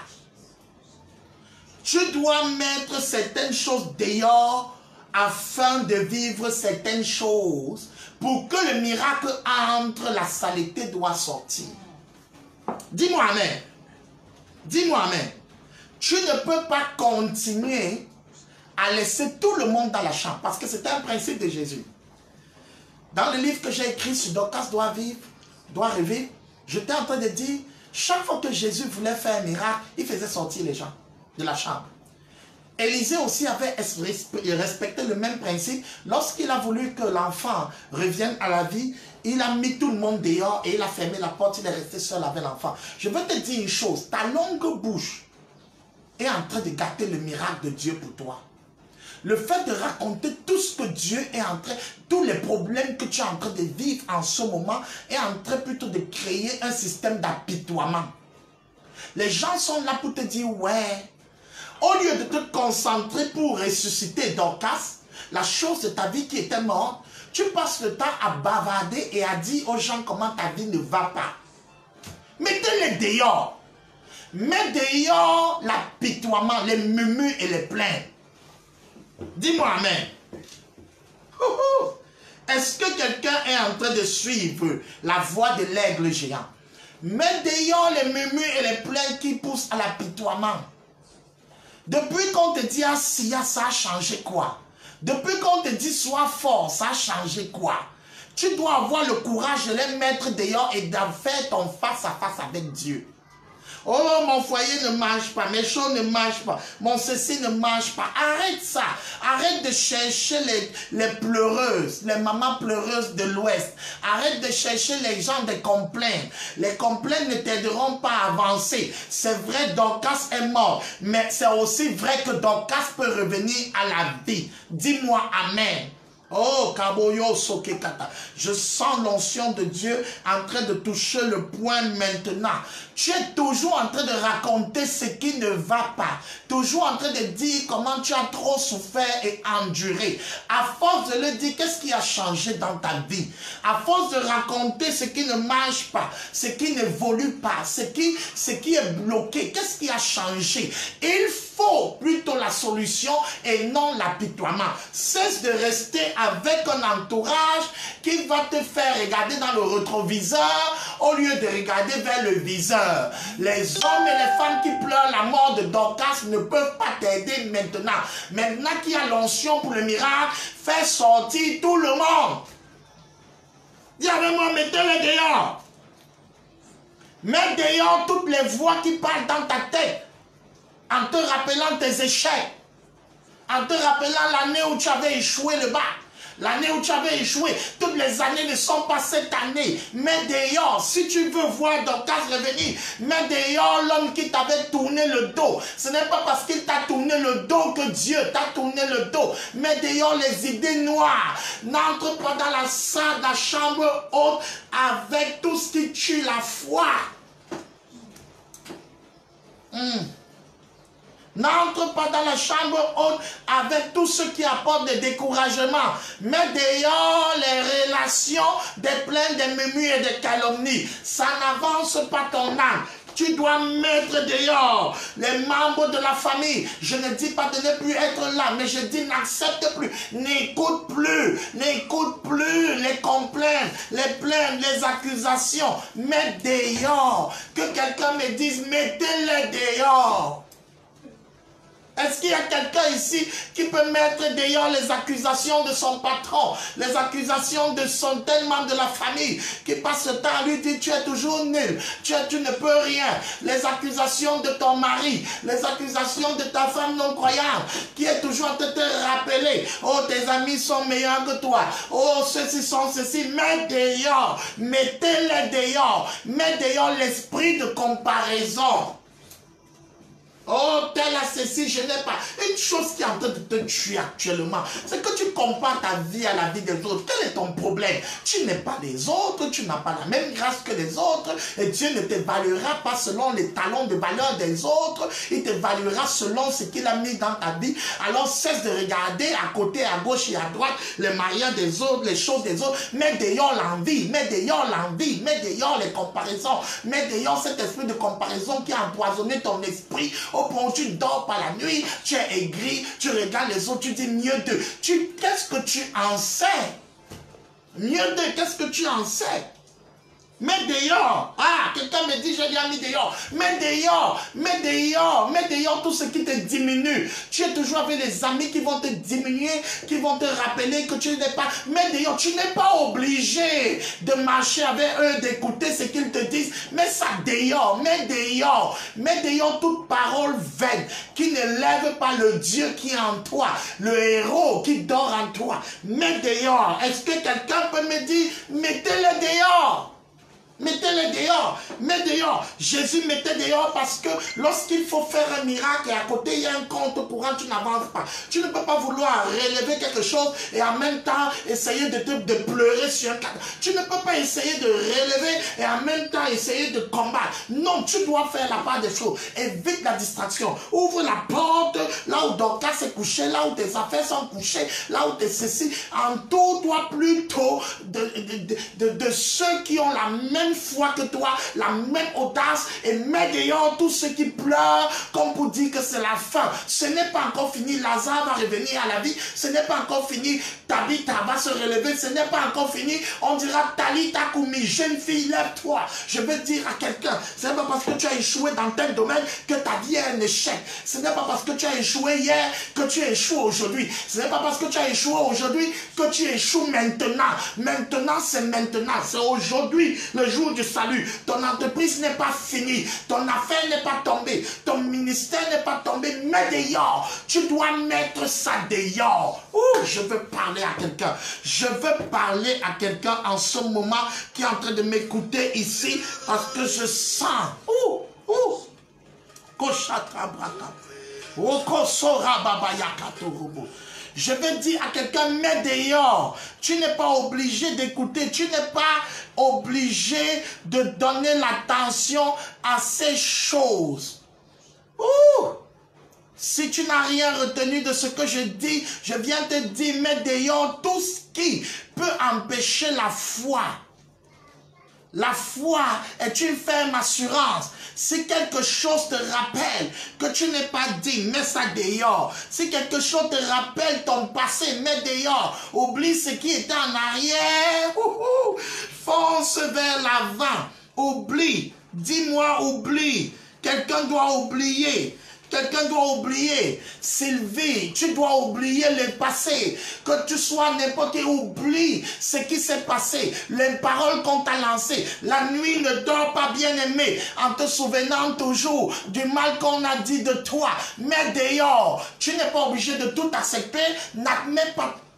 Tu dois mettre certaines choses dehors afin de vivre certaines choses. Pour que le miracle entre, la saleté doit sortir. Dis-moi amen. Dis-moi amen. Tu ne peux pas continuer à laisser tout le monde dans la chambre. Parce que c'est un principe de Jésus. Dans le livre que j'ai écrit sur Dorcas doit vivre, doit revivre, j'étais en train de dire, chaque fois que Jésus voulait faire un miracle, il faisait sortir les gens de la chambre. Élisée aussi avait respecté le même principe. Lorsqu'il a voulu que l'enfant revienne à la vie, il a mis tout le monde dehors et il a fermé la porte, il est resté seul avec l'enfant. Je veux te dire une chose, ta longue bouche est en train de gâter le miracle de Dieu pour toi. Le fait de raconter tout ce que Dieu est en train, tous les problèmes que tu es en train de vivre en ce moment, est en train plutôt de créer un système d'apitoiement. Les gens sont là pour te dire, ouais, au lieu de te concentrer pour ressusciter Dorcas, la chose de ta vie qui était morte, tu passes le temps à bavarder et à dire aux gens comment ta vie ne va pas. Mettez-les dehors. Mets dehors l'apitoiement, les murmures et les plaintes. Dis-moi amen. Est-ce que quelqu'un est en train de suivre la voie de l'aigle géant? Mets dehors les murmures et les plaintes qui poussent à l'apitoiement. Depuis qu'on te dit, ah, si, ça a changé quoi? Depuis qu'on te dit, sois fort, ça a changé quoi? Tu dois avoir le courage de les mettre dehors et d'en faire ton face à face avec Dieu. Oh, mon foyer ne marche pas, mes choses ne marchent pas, mon ceci ne marche pas. Arrête ça. Arrête de chercher les, les pleureuses, les mamans pleureuses de l'Ouest. Arrête de chercher les gens de complaintes. Les complaintes ne t'aideront pas à avancer. C'est vrai, Dorcas est mort, mais c'est aussi vrai que Dorcas peut revenir à la vie. Dis-moi amen. Oh, Kaboyo Sokekata. Je sens l'onction de Dieu en train de toucher le point maintenant. Tu es toujours en train de raconter ce qui ne va pas. Toujours en train de dire comment tu as trop souffert et enduré. À force de le dire, qu'est-ce qui a changé dans ta vie? À force de raconter ce qui ne marche pas, ce qui n'évolue pas, ce qui, ce qui est bloqué, qu'est-ce qui a changé? Il faut plutôt la solution et non l'apitoiement. Cesse de rester avec un entourage qui va te faire regarder dans le rétroviseur au lieu de regarder vers le viseur. Les hommes et les femmes qui pleurent la mort de Dorcas ne peuvent pas t'aider maintenant. Maintenant qu'il y a l'onction pour le miracle, fais sortir tout le monde. Dis avec moi, mettez-les dehors. Mets dehors toutes les voix qui parlent dans ta tête en te rappelant tes échecs, en te rappelant l'année où tu avais échoué le bac, l'année où tu avais échoué, toutes les années ne sont pas cette année. Mets dehors, si tu veux voir Dorcas revenir, mets dehors l'homme qui t'avait tourné le dos. Ce n'est pas parce qu'il t'a tourné le dos que Dieu t'a tourné le dos. Mets dehors les idées noires. N'entre pas dans la salle, la chambre haute avec tout ce qui tue la foi. Hmm. N'entre pas dans la chambre haute avec tout ce qui apporte des découragements. Mets dehors les relations, des plaintes, des murmures et des calomnies. Ça n'avance pas ton âme. Tu dois mettre dehors les membres de la famille. Je ne dis pas de ne plus être là, mais je dis n'accepte plus, n'écoute plus, n'écoute plus les complaintes, les plaintes, les accusations. Mets dehors. Que quelqu'un me dise, mettez-les dehors. Est-ce qu'il y a quelqu'un ici qui peut mettre dehors les accusations de son patron, les accusations de son tel membre de la famille qui passe le temps à lui dire tu es toujours nul, tu, es, tu ne peux rien, les accusations de ton mari, les accusations de ta femme non croyante qui est toujours en train de te rappeler, oh tes amis sont meilleurs que toi, oh ceux-ci sont ceci, mets dehors, mettez-les dehors, mets dehors l'esprit de comparaison. Oh, tel a ceci, je n'ai pas. Une chose qui est en train de te tuer actuellement, c'est que tu compares ta vie à la vie des autres. Quel est ton problème? Tu n'es pas les autres, tu n'as pas la même grâce que les autres, et Dieu ne t'évaluera pas selon les talents de valeur des autres, il t'évaluera selon ce qu'il a mis dans ta vie. Alors cesse de regarder à côté, à gauche et à droite, les mariages des autres, les choses des autres. Mets dehors l'envie, mets dehors l'envie, mets dehors les comparaisons, mets dehors cet esprit de comparaison qui a empoisonné ton esprit. Au point où tu ne dors pas la nuit, tu es aigri, tu regardes les autres, tu dis mieux d'eux. Qu'est-ce que tu en sais? Mieux d'eux, qu'est-ce que tu en sais? Mets dehors. Ah, quelqu'un me dit, j'ai bien mis dehors. Mets dehors, mets dehors, mets dehors tout ce qui te diminue. Tu es toujours avec des amis qui vont te diminuer, qui vont te rappeler que tu n'es pas... Mets dehors, tu n'es pas obligé de marcher avec eux, d'écouter ce qu'ils te disent. Mets ça dehors, mets dehors. Mets dehors toute parole vaine qui ne lève pas le Dieu qui est en toi, le héros qui dort en toi. Mets dehors. Est-ce que quelqu'un peut me dire, mettez-le dehors? Mettez-les dehors, mets dehors. Jésus mettait dehors parce que lorsqu'il faut faire un miracle et à côté il y a un compte courant, tu n'avances pas. Tu ne peux pas vouloir relever quelque chose et en même temps essayer de, te, de pleurer sur un cadre. Tu ne peux pas essayer de relever et en même temps essayer de combattre. Non, tu dois faire la part des choses. Évite la distraction. Ouvre la porte là où Dorcas est couché, là où tes affaires sont couchées, là où tu es ceci. Entoure-toi plutôt de, de, de, de, de ceux qui ont la même foi que toi, la même audace, et mets dehors tous ceux qui pleurent comme pour dire que c'est la fin. Ce n'est pas encore fini. Lazare va revenir à la vie. Ce n'est pas encore fini. Tabitha va se relever. Ce n'est pas encore fini. On dira Talitha Koumi, jeune fille, lève-toi. Je veux dire à quelqu'un, ce n'est pas parce que tu as échoué dans tel domaine que ta vie est un échec. Ce n'est pas parce que tu as échoué hier que tu échoues aujourd'hui. Ce n'est pas parce que tu as échoué aujourd'hui que tu échoues maintenant. Maintenant, c'est maintenant. C'est aujourd'hui le jour du salut. Ton entreprise n'est pas finie. Ton affaire n'est pas tombée. Ton ministère n'est pas tombé. Mets dehors. Tu dois mettre ça dehors. Ouh, je veux parler à quelqu'un. Je veux parler à quelqu'un en ce moment qui est en train de m'écouter ici parce que je sens. Ouh, ouh. Je veux dire à quelqu'un, mets dehors. Tu n'es pas obligé d'écouter. Tu n'es pas obligé de donner l'attention à ces choses. Ouh! Si tu n'as rien retenu de ce que je dis, je viens te dire, mets dehors tout ce qui peut empêcher la foi. La foi est une ferme assurance. Si quelque chose te rappelle que tu n'es pas dit, mets ça dehors. Si quelque chose te rappelle ton passé, mets dehors. Oublie ce qui était en arrière. Ouhou. Fonce vers l'avant. Oublie. Dis-moi oublie. Quelqu'un doit oublier. Quelqu'un doit oublier. Sylvie, tu dois oublier le passé. Que tu sois n'importe qui, oublie ce qui s'est passé. Les paroles qu'on t'a lancées. La nuit ne dort pas, bien aimé, en te souvenant toujours du mal qu'on a dit de toi. Mais dehors, tu n'es pas obligé de tout accepter. N'admets pas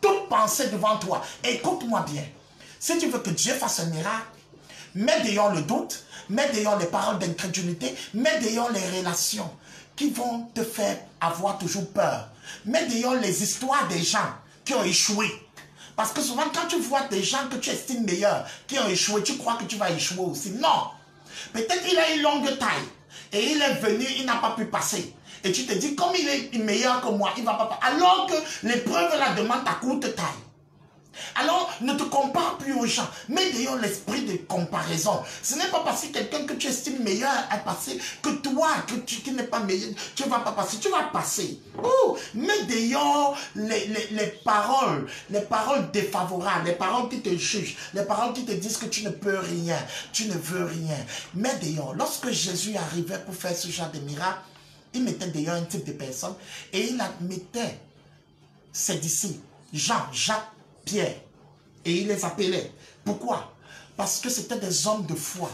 toute pensée devant toi. Écoute-moi bien. Si tu veux que Dieu fasse un miracle, mets dehors le doute, mets dehors les paroles d'incrédulité, mets dehors les relations qui vont te faire avoir toujours peur. Mets dehors les histoires des gens qui ont échoué. Parce que souvent, quand tu vois des gens que tu estimes meilleurs, qui ont échoué, tu crois que tu vas échouer aussi. Non. Peut-être qu'il a une longue taille et il est venu, il n'a pas pu passer. Et tu te dis, comme il est meilleur que moi, il ne va pas passer. Alors que l'épreuve la demande ta courte taille. Alors, ne te compare plus aux gens. Mets d'ailleurs l'esprit de comparaison. Ce n'est pas parce que quelqu'un que tu estimes meilleur a passé que toi, que tu qui n'es pas meilleur, tu ne vas pas passer. Tu vas passer. Ouh, mets d'ailleurs les, les, les paroles, les paroles défavorables, les paroles qui te jugent, les paroles qui te disent que tu ne peux rien, tu ne veux rien. Mets d'ailleurs, lorsque Jésus arrivait pour faire ce genre de miracle, il mettait d'ailleurs un type de personne et il admettait ses disciples, Jean, Jacques, Pierre, et il les appelait. Pourquoi? Parce que c'était des hommes de foi.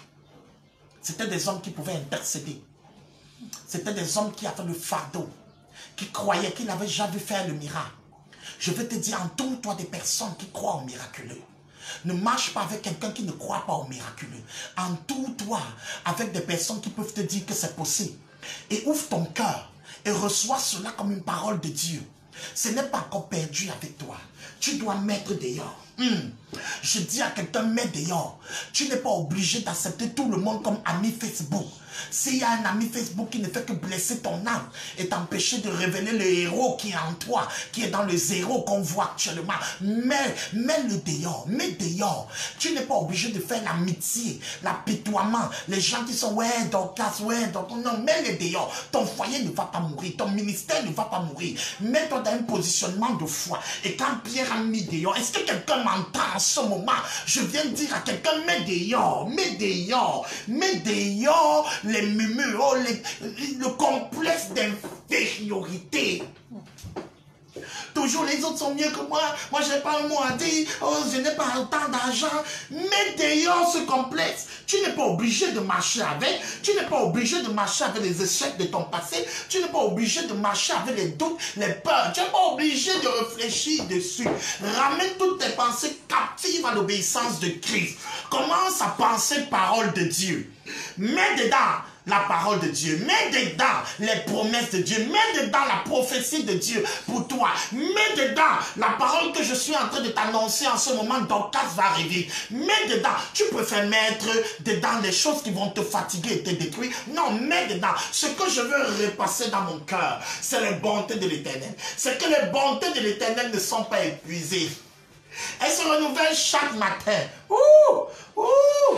C'était des hommes qui pouvaient intercéder. C'était des hommes qui avaient le fardeau, qui croyaient qu'ils n'avaient jamais fait le miracle. Je veux te dire, entoure-toi des personnes qui croient au miraculeux. Ne marche pas avec quelqu'un qui ne croit pas au miraculeux. Entoure-toi avec des personnes qui peuvent te dire que c'est possible. Et ouvre ton cœur et reçois cela comme une parole de Dieu. Ce n'est pas encore perdu avec toi. Tu dois mettre dehors. Hum. Je dis à quelqu'un, mets dehors. Tu n'es pas obligé d'accepter tout le monde comme ami Facebook. S'il y a un ami Facebook qui ne fait que blesser ton âme et t'empêcher de révéler le héros qui est en toi, qui est dans le zéro qu'on voit actuellement, mets, mets-le dehors, mets dehors. Tu n'es pas obligé de faire l'amitié, l'apitoiement. Les gens qui sont, ouais, Dorcas, ouais, Dorcas, non, mets-le dehors. Ton foyer ne va pas mourir, ton ministère ne va pas mourir. Mets-toi dans un positionnement de foi. Et quand Pierre a mis dehors, est-ce que quelqu'un m'entend en ce moment? Je viens de dire à quelqu'un, mets dehors, mets dehors, mets dehors les murmures, oh, les, le complexe d'infériorité. Toujours les autres sont mieux que moi, moi je n'ai pas un mot à dire, oh, je n'ai pas autant d'argent. Mets dehors ce complexe. Tu n'es pas obligé de marcher avec, tu n'es pas obligé de marcher avec les échecs de ton passé, tu n'es pas obligé de marcher avec les doutes, les peurs, tu n'es pas obligé de réfléchir dessus. Ramène toutes tes pensées captives à l'obéissance de Christ. Commence à penser parole de Dieu. Mets dedans la parole de Dieu, mets dedans les promesses de Dieu, mets dedans la prophétie de Dieu pour toi, mets dedans la parole que je suis en train de t'annoncer en ce moment, Dorcas va arriver, mets dedans, tu préfères mettre dedans les choses qui vont te fatiguer et te détruire, non, mets dedans, ce que je veux repasser dans mon cœur, c'est les bontés de l'Éternel, c'est que les bontés de l'Éternel ne sont pas épuisées, elles se renouvellent chaque matin, ouh, ouh,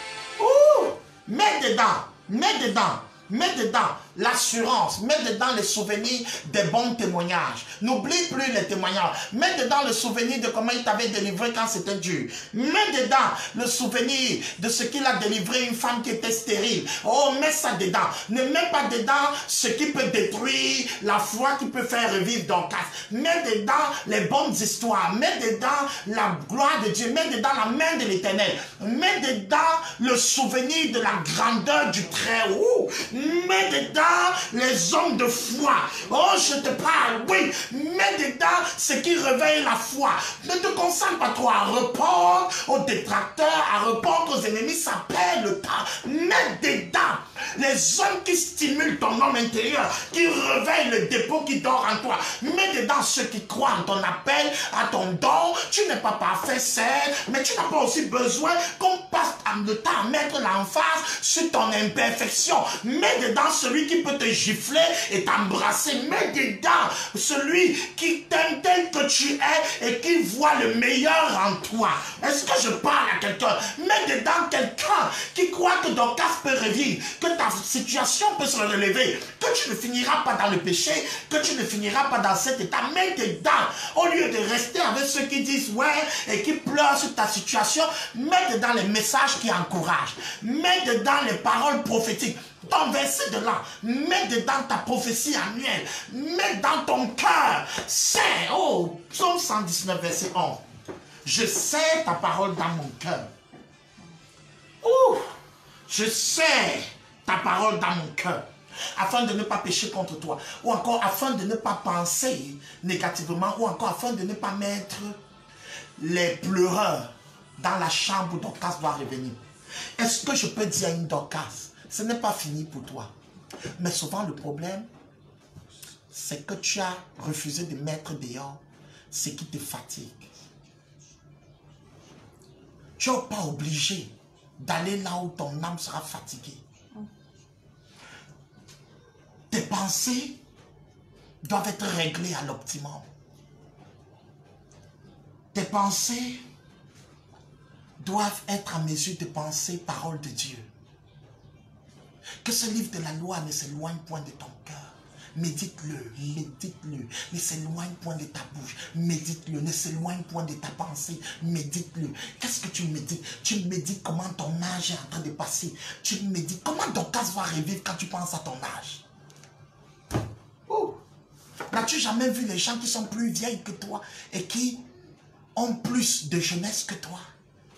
ouh, mets dedans, mets dedans, mets dedans l'assurance, mets dedans les souvenirs des bons témoignages. N'oublie plus les témoignages. Mets dedans le souvenir de comment il t'avait délivré quand c'était dur. Mets dedans le souvenir de ce qu'il a délivré une femme qui était stérile. Oh, mets ça dedans. Ne mets pas dedans ce qui peut détruire la foi qui peut faire revivre Dorcas. Mets dedans les bonnes histoires. Mets dedans la gloire de Dieu. Mets dedans la main de l'Éternel. Mets dedans le souvenir de la grandeur du Très-Haut. Mets dedans les hommes de foi. Oh, je te parle, oui. Mets dedans ce qui réveille la foi. Ne te concentre pas trop à répondre aux détracteurs, à répondre aux ennemis. Ça perd le temps. Mets dedans les hommes qui stimulent ton homme intérieur, qui réveillent le dépôt qui dort en toi. Mets dedans ceux qui croient en ton appel, à ton don. Tu n'es pas parfait, certes, mais tu n'as pas aussi besoin qu'on passe le temps à mettre l'emphase sur ton imperfection. Mets dedans celui qui peut te gifler et t'embrasser. Mets dedans celui qui t'aime tel que tu es et qui voit le meilleur en toi. Est-ce que je parle à quelqu'un? Mets dedans quelqu'un qui croit que Dorcas peut revivre, que ta situation peut se relever, que tu ne finiras pas dans le péché, que tu ne finiras pas dans cet état. Mets dedans, au lieu de rester avec ceux qui disent ouais et qui pleurent sur ta situation, mets dedans les messages qui encouragent. Mets dedans les paroles prophétiques. Ton verset de là, mets dedans ta prophétie annuelle, mets dans ton cœur, c'est, oh, Psaume cent dix-neuf, verset onze, je sais ta parole dans mon cœur. Ouh, je sais ta parole dans mon cœur. afin de ne pas pécher contre toi, ou encore afin de ne pas penser négativement, ou encore afin de ne pas mettre les pleureurs dans la chambre où Dorcas doit revenir. Est-ce que je peux dire à une Dorcas, ce n'est pas fini pour toi. Mais souvent le problème, c'est que tu as refusé de mettre dehors ce qui te fatigue. Tu n'es pas obligé d'aller là où ton âme sera fatiguée. Tes pensées doivent être réglées à l'optimum. Tes pensées doivent être à mesure de penser parole de Dieu. Que ce livre de la loi ne s'éloigne point de ton cœur. Médite-le, médite-le, ne s'éloigne point de ta bouche, médite-le, ne s'éloigne point de ta pensée, médite-le. Qu'est-ce que tu médites? Tu médites comment ton âge est en train de passer. Tu médites comment Dorcas va revivre quand tu penses à ton âge. Oh. N'as-tu jamais vu les gens qui sont plus vieilles que toi et qui ont plus de jeunesse que toi?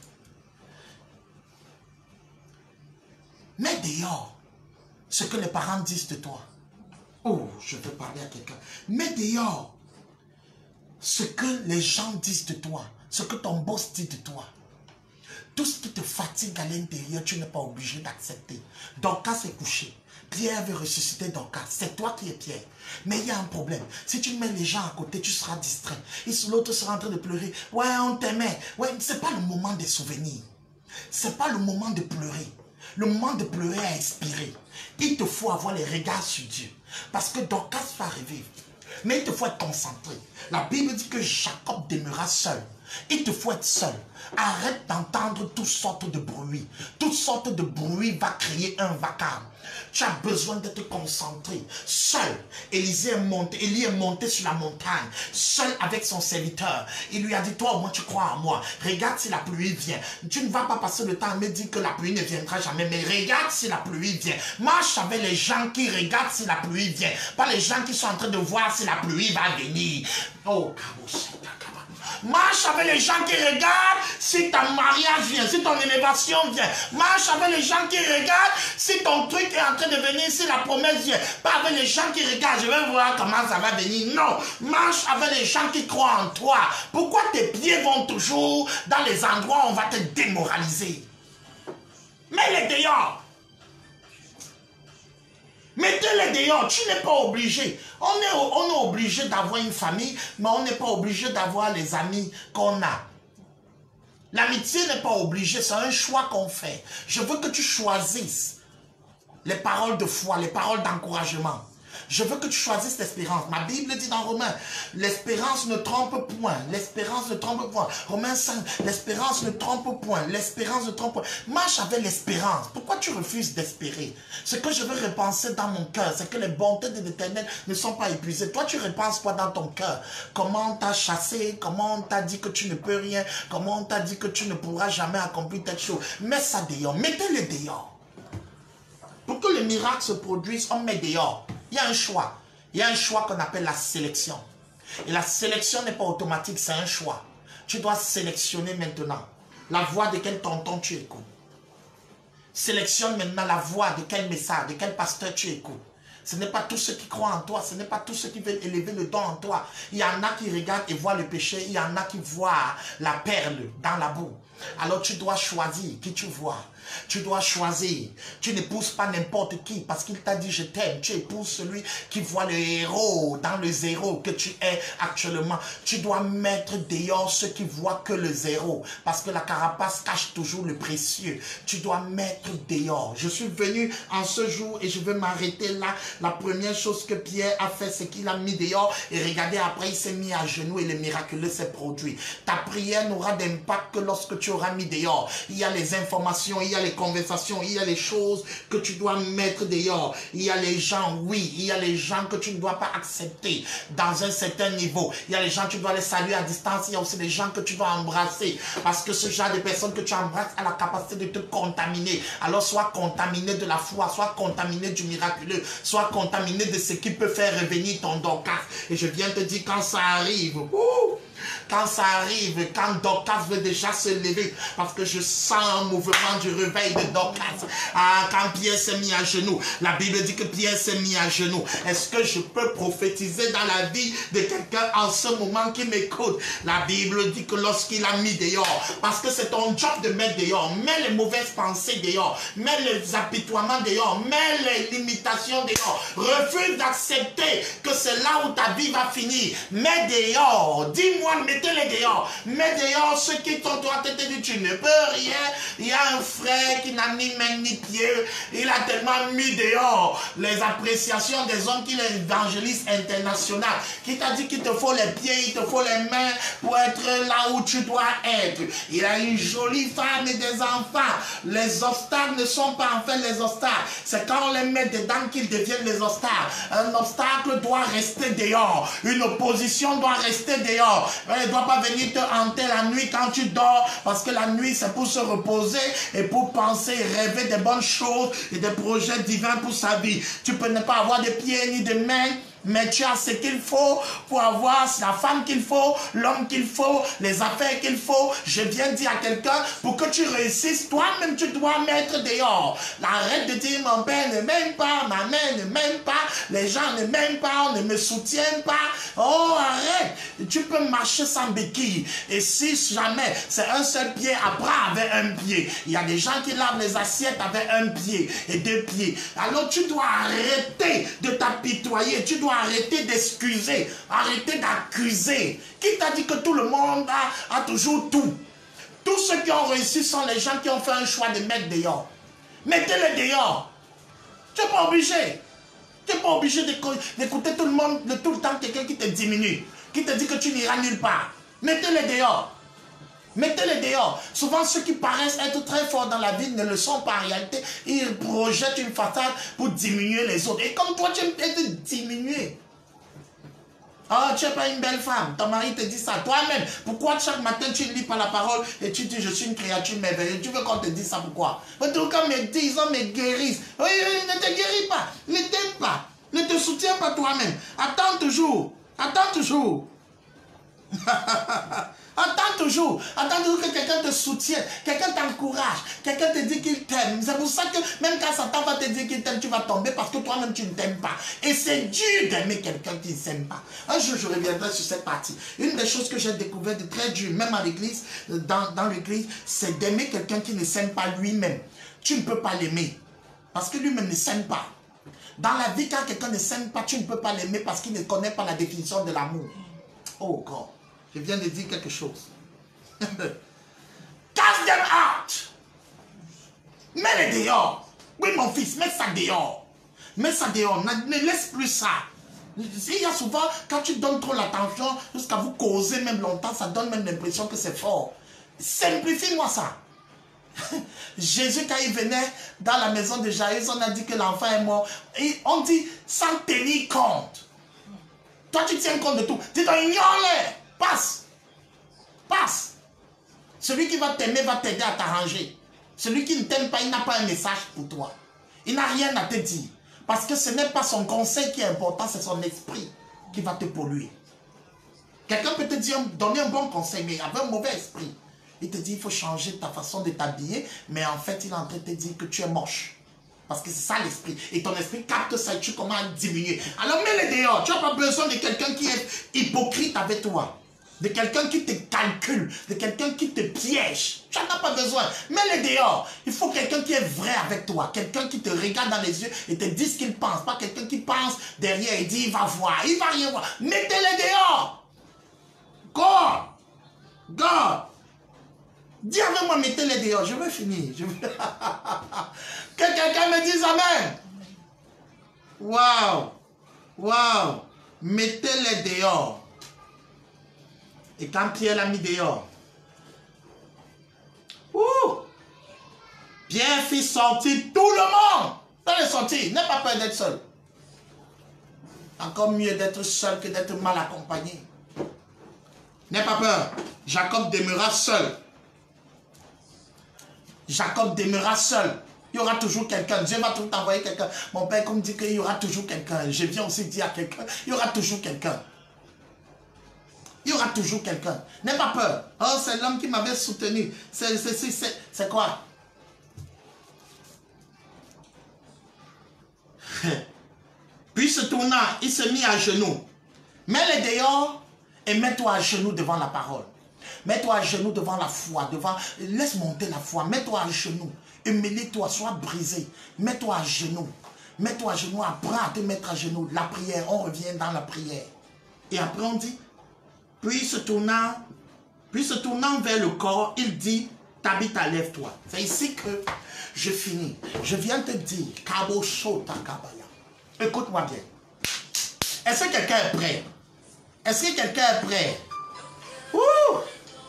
Mets dehors ce que les parents disent de toi. Oh, je veux parler à quelqu'un. Mets dehors ce que les gens disent de toi, ce que ton boss dit de toi. Tout ce qui te fatigue à l'intérieur, tu n'es pas obligé d'accepter. Dorcas est couché. Pierre veut ressusciter Dorcas. C'est toi qui es Pierre. Mais il y a un problème. Si tu mets les gens à côté, tu seras distrait. Et l'autre sera en train de pleurer. Ouais, on t'aimait. Ouais, ce n'est pas le moment des souvenirs. Ce n'est pas le moment de pleurer. Le moment de pleurer a expiré. Il te faut avoir les regards sur Dieu. Parce que Dorcas va revivre. Mais il te faut être concentré. La Bible dit que Jacob demeura seul. Il te faut être seul. Arrête d'entendre toutes sortes de bruits. Toutes sortes de bruits vont créer un vacarme. Tu as besoin d'être concentré. Seul. Élisée est monté. Élie est monté sur la montagne. Seul avec son serviteur. Il lui a dit, toi au moins tu crois en moi. Regarde si la pluie vient. Tu ne vas pas passer le temps à me dire que la pluie ne viendra jamais. Mais regarde si la pluie vient. Marche avec les gens qui regardent si la pluie vient. Pas les gens qui sont en train de voir si la pluie va venir. Oh, marche avec les gens qui regardent si ton mariage vient, si ton élévation vient. Marche avec les gens qui regardent si ton truc est en train de venir, si la promesse vient. Pas avec les gens qui regardent, je vais voir comment ça va venir. Non, marche avec les gens qui croient en toi. Pourquoi tes pieds vont toujours dans les endroits où on va te démoraliser? Mets-les dehors. Mettez-les dehors, tu n'es pas obligé. On est, on est obligé d'avoir une famille, mais on n'est pas obligé d'avoir les amis qu'on a. L'amitié n'est pas obligée, c'est un choix qu'on fait. Je veux que tu choisisses les paroles de foi, les paroles d'encouragement. Je veux que tu choisisses l'espérance. Ma Bible dit dans Romains, l'espérance ne trompe point. L'espérance ne trompe point. Romains cinq, l'espérance ne trompe point. L'espérance ne trompe point. Marche avec l'espérance. Pourquoi tu refuses d'espérer? Ce que je veux repenser dans mon cœur, c'est que les bontés de l'Éternel ne sont pas épuisées. Toi, tu repenses quoi dans ton cœur? Comment on t'a chassé? Comment on t'a dit que tu ne peux rien? Comment on t'a dit que tu ne pourras jamais accomplir telle chose? Mets ça dehors. Mettez-le dehors. Pour que le miracle se produise, on met dehors. Il y a un choix. Il y a un choix qu'on appelle la sélection. Et la sélection n'est pas automatique, c'est un choix. Tu dois sélectionner maintenant la voix de quel tonton tu écoutes. Sélectionne maintenant la voix de quel message, de quel pasteur tu écoutes. Ce n'est pas tous ceux qui croient en toi, ce n'est pas tous ceux qui veulent élever le don en toi. Il y en a qui regardent et voient le péché, il y en a qui voient la perle dans la boue. Alors tu dois choisir qui tu vois. Tu dois choisir. Tu n'épouses pas n'importe qui parce qu'il t'a dit je t'aime. Tu épouses celui qui voit le héros dans le zéro que tu es actuellement. Tu dois mettre dehors ceux qui voient que le zéro parce que la carapace cache toujours le précieux. Tu dois mettre dehors. Je suis venu en ce jour et je vais m'arrêter là. La première chose que Pierre a fait, c'est qu'il a mis dehors et regardez, après il s'est mis à genoux et le miraculeux s'est produit. Ta prière n'aura d'impact que lorsque tu auras mis dehors. Il y a les informations, il y a les conversations, il y a les choses que tu dois mettre dehors. Il y a les gens, oui, il y a les gens que tu ne dois pas accepter dans un certain niveau. Il y a les gens, tu dois les saluer à distance. Il y a aussi les gens que tu dois embrasser parce que ce genre de personnes que tu embrasses a la capacité de te contaminer. Alors sois contaminé de la foi, sois contaminé du miraculeux, sois contaminé de ce qui peut faire revenir ton Dorcas. Et je viens te dire, quand ça arrive, ouh, quand ça arrive, quand Dorcas veut déjà se lever, parce que je sens un mouvement du réveil de Dorcas. Ah, quand Pierre s'est mis à genoux, la Bible dit que Pierre s'est mis à genoux. Est-ce que je peux prophétiser dans la vie de quelqu'un en ce moment qui m'écoute? La Bible dit que lorsqu'il a mis dehors, parce que c'est ton job de mettre dehors, mets les mauvaises pensées dehors, mets les apitoiements dehors, mets les limitations dehors, refuse d'accepter que c'est là où ta vie va finir. Mets dehors, dis-moi, mettez-les dehors, mets dehors ceux qui t'ont toi te dit tu ne peux rien. Il y a un frère qui n'a ni main ni pied, il a tellement mis dehors les appréciations des hommes qu'il est évangéliste international, qui t'a dit qu'il te faut les pieds, il te faut les mains pour être là où tu dois être. Il a une jolie femme et des enfants. Les obstacles ne sont pas en fait les obstacles, c'est quand on les met dedans qu'ils deviennent les obstacles. Un obstacle doit rester dehors, une opposition doit rester dehors. Elle ne doit pas venir te hanter la nuit quand tu dors, parce que la nuit c'est pour se reposer et pour penser et rêver des bonnes choses et des projets divins pour sa vie. Tu peux ne pas avoir de pieds ni de mains, mais tu as ce qu'il faut pour avoir la femme qu'il faut, l'homme qu'il faut, les affaires qu'il faut. Je viens dire à quelqu'un, pour que tu réussisses, toi-même tu dois mettre dehors. Arrête de dire mon père ne m'aime pas, ma mère ne m'aime pas, les gens ne m'aiment pas, on ne me soutiennent pas. Oh, arrête. Tu peux marcher sans béquille. Et si jamais c'est un seul pied, apprends avec un pied. Il y a des gens qui lavent les assiettes avec un pied et deux pieds. Alors tu dois arrêter de t'apitoyer. Tu dois arrêter d'excuser, arrêter d'accuser. Qui t'a dit que tout le monde a, a toujours tout? Tous ceux qui ont réussi sont les gens qui ont fait un choix de mettre dehors. Mettez-les dehors. Tu n'es pas obligé. Tu n'es pas obligé d'écouter tout le monde, de tout le temps quelqu'un qui te diminue, qui te dit que tu n'iras nulle part. Mettez-les dehors. Mettez-les dehors. Souvent, ceux qui paraissent être très forts dans la vie ne le sont pas en réalité. Ils projettent une façade pour diminuer les autres. Et comme toi, tu aimes être diminué. Oh, tu n'es pas une belle femme. Ton mari te dit ça. Toi-même, pourquoi chaque matin tu ne lis pas la parole et tu dis je suis une créature merveilleuse? Tu veux qu'on te dise ça, pourquoi? En tout cas, me disent, on me guérisse. Oui, oui, ne te guéris pas. Ne t'aime pas. Ne te soutiens pas toi-même. Attends toujours. Attends toujours. Attends toujours, attends toujours que quelqu'un te soutienne, quelqu'un t'encourage, quelqu'un te dit qu'il t'aime. C'est pour ça que même quand Satan va te dire qu'il t'aime, tu vas tomber parce que toi-même tu ne t'aimes pas. Et c'est dur d'aimer quelqu'un qui ne s'aime pas. Un jour je reviendrai sur cette partie. Une des choses que j'ai découvert de très dur, même à l'église, dans, dans l'église, c'est d'aimer quelqu'un qui ne s'aime pas lui-même. Tu ne peux pas l'aimer parce que lui-même ne s'aime pas. Dans la vie, quand quelqu'un ne s'aime pas, tu ne peux pas l'aimer parce qu'il ne connaît pas la définition de l'amour. Oh God. Je viens de dire quelque chose. Cast them out. Mets-les dehors. Oui, mon fils, mets ça dehors. Mets ça dehors. Ne, ne laisse plus ça. Il y a souvent, quand tu donnes trop l'attention, jusqu'à vous causer même longtemps, ça donne même l'impression que c'est fort. Simplifie-moi ça. Jésus, quand il venait dans la maison de Jaïs, on a dit que l'enfant est mort. Et on dit sans tenir compte. Toi, tu tiens compte de tout. Tu dois ignorer. Passe. Passe. Celui qui va t'aimer va t'aider à t'arranger. Celui qui ne t'aime pas, il n'a pas un message pour toi. Il n'a rien à te dire. Parce que ce n'est pas son conseil qui est important, c'est son esprit qui va te polluer. Quelqu'un peut te dire, donner un bon conseil, mais avec un mauvais esprit. Il te dit, il faut changer ta façon de t'habiller, mais en fait, il est en train de te dire que tu es moche. Parce que c'est ça l'esprit. Et ton esprit capte ça et tu commences à diminuer. Alors mets-les dehors. Tu n'as pas besoin de quelqu'un qui est hypocrite avec toi. De quelqu'un qui te calcule. De quelqu'un qui te piège. Tu n'en as pas besoin. Mets-les dehors. Il faut quelqu'un qui est vrai avec toi. Quelqu'un qui te regarde dans les yeux et te dit ce qu'il pense. Pas quelqu'un qui pense derrière et dit il va voir. Il ne va rien voir. Mettez-les dehors. God. God. Dis avec moi, mettez-les dehors. Je veux finir. Je veux... Que quelqu'un me dise amen. Waouh. Waouh. Mettez-les dehors. Et quand Pierre l'a mis dehors, ouh, Pierre fit sortir tout le monde. Dans les sorties, n'aie pas peur d'être seul. Encore mieux d'être seul que d'être mal accompagné. N'aie pas peur. Jacob demeura seul. Jacob demeura seul. Il y aura toujours quelqu'un. Dieu va tout t'envoyer quelqu'un. Mon père, comme dit qu'il y aura toujours quelqu'un. Je viens aussi dire à quelqu'un, il y aura toujours quelqu'un. Il y aura toujours quelqu'un. N'aie pas peur. Oh, c'est l'homme qui m'avait soutenu. C'est quoi? Puis se tournant, il se mit à genoux. Mets-les dehors et mets-toi à genoux devant la parole. Mets-toi à genoux devant la foi. Devant, laisse monter la foi. Mets-toi à genoux. Humilie-toi, sois brisé. Mets-toi à genoux. Mets-toi à genoux. Apprends à te mettre à genoux. La prière, on revient dans la prière. Et après on dit, puis se tournant, puis se tournant vers le corps, il dit, Tabitha, lève-toi. C'est ici que je finis. Je viens te dire, Kabo Shota Kabaya. Écoute-moi bien. Est-ce que quelqu'un est prêt? Est-ce que quelqu'un est prêt? Ouh!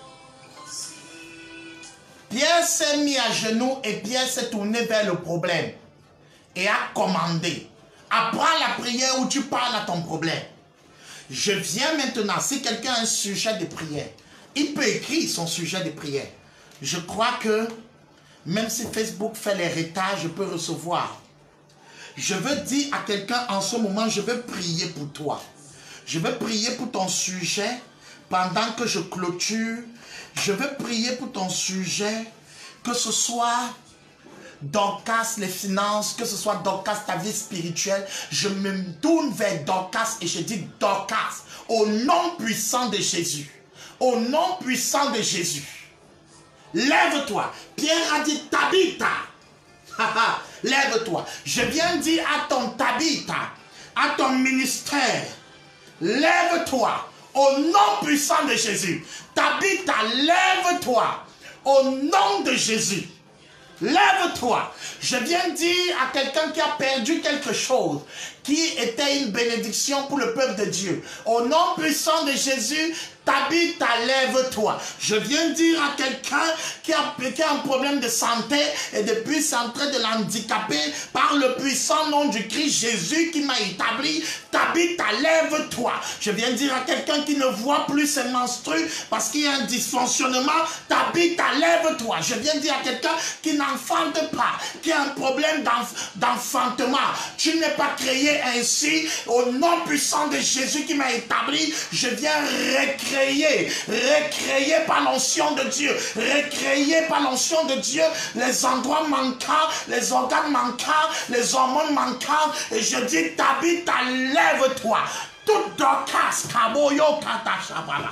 Pierre s'est mis à genoux et Pierre s'est tourné vers le problème et a commandé. Apprends la prière où tu parles à ton problème. Je viens maintenant, si quelqu'un a un sujet de prière, il peut écrire son sujet de prière. Je crois que même si Facebook fait les retages, je peux recevoir. Je veux dire à quelqu'un en ce moment, je veux prier pour toi. Je veux prier pour ton sujet pendant que je clôture. Je veux prier pour ton sujet, que ce soit Dorcas, les finances, que ce soit Dorcas, ta vie spirituelle. Je me tourne vers Dorcas et je dis Dorcas, au nom puissant de Jésus, au nom puissant de Jésus, lève-toi. Pierre a dit Tabitha, lève-toi. Je viens dire à ton Tabitha, à ton ministère, lève-toi. Au nom puissant de Jésus. Tabitha, lève-toi. Au nom de Jésus. Lève-toi. Je viens dire à quelqu'un qui a perdu quelque chose, qui était une bénédiction pour le peuple de Dieu. Au nom puissant de Jésus, Tabitha, lève-toi. Je viens dire à quelqu'un qui a, qui a un problème de santé et depuis c'est en train de l'handicaper par le puissant nom du Christ Jésus qui m'a établi. Tabitha, lève-toi. Je viens dire à quelqu'un qui ne voit plus ses menstrues parce qu'il y a un dysfonctionnement. Tabitha, lève-toi. Je viens dire à quelqu'un qui n'enfante pas, qui a un problème d'enfantement. Tu n'es pas créé ainsi. Au nom puissant de Jésus qui m'a établi, je viens recréer Recréer, recréer par l'onction de Dieu, recréer par l'onction de Dieu les endroits manquants, les organes manquants, les hormones manquantes. Et je dis, Tabitha, lève-toi. Tout Dorcas, Kaboyo, Katashabala.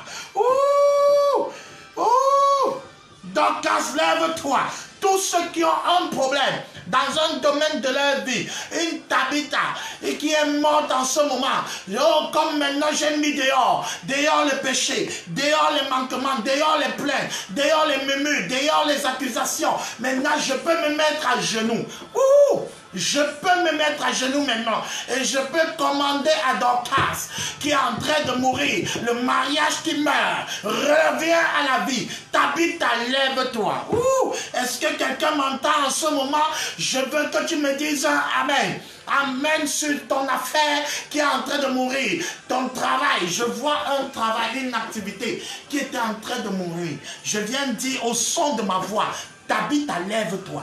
Ouh, ouh, Dorcas, lève-toi. Tous ceux qui ont un problème dans un domaine de leur vie, une Tabitha et qui est morte en ce moment, oh, comme maintenant j'ai mis dehors, dehors le péché, dehors les manquements, dehors les plaintes, dehors les murmures, dehors les accusations. Maintenant je peux me mettre à genoux. Ouh! Je peux me mettre à genoux maintenant et je peux commander à Dorcas qui est en train de mourir, le mariage qui meurt, revient à la vie. Tabitha, lève-toi. Est-ce que quelqu'un m'entend en ce moment? Je veux que tu me dises un Amen. Amen sur ton affaire qui est en train de mourir. Ton travail, je vois un travail, une activité qui était en train de mourir. Je viens dire au son de ma voix, Tabitha, lève-toi.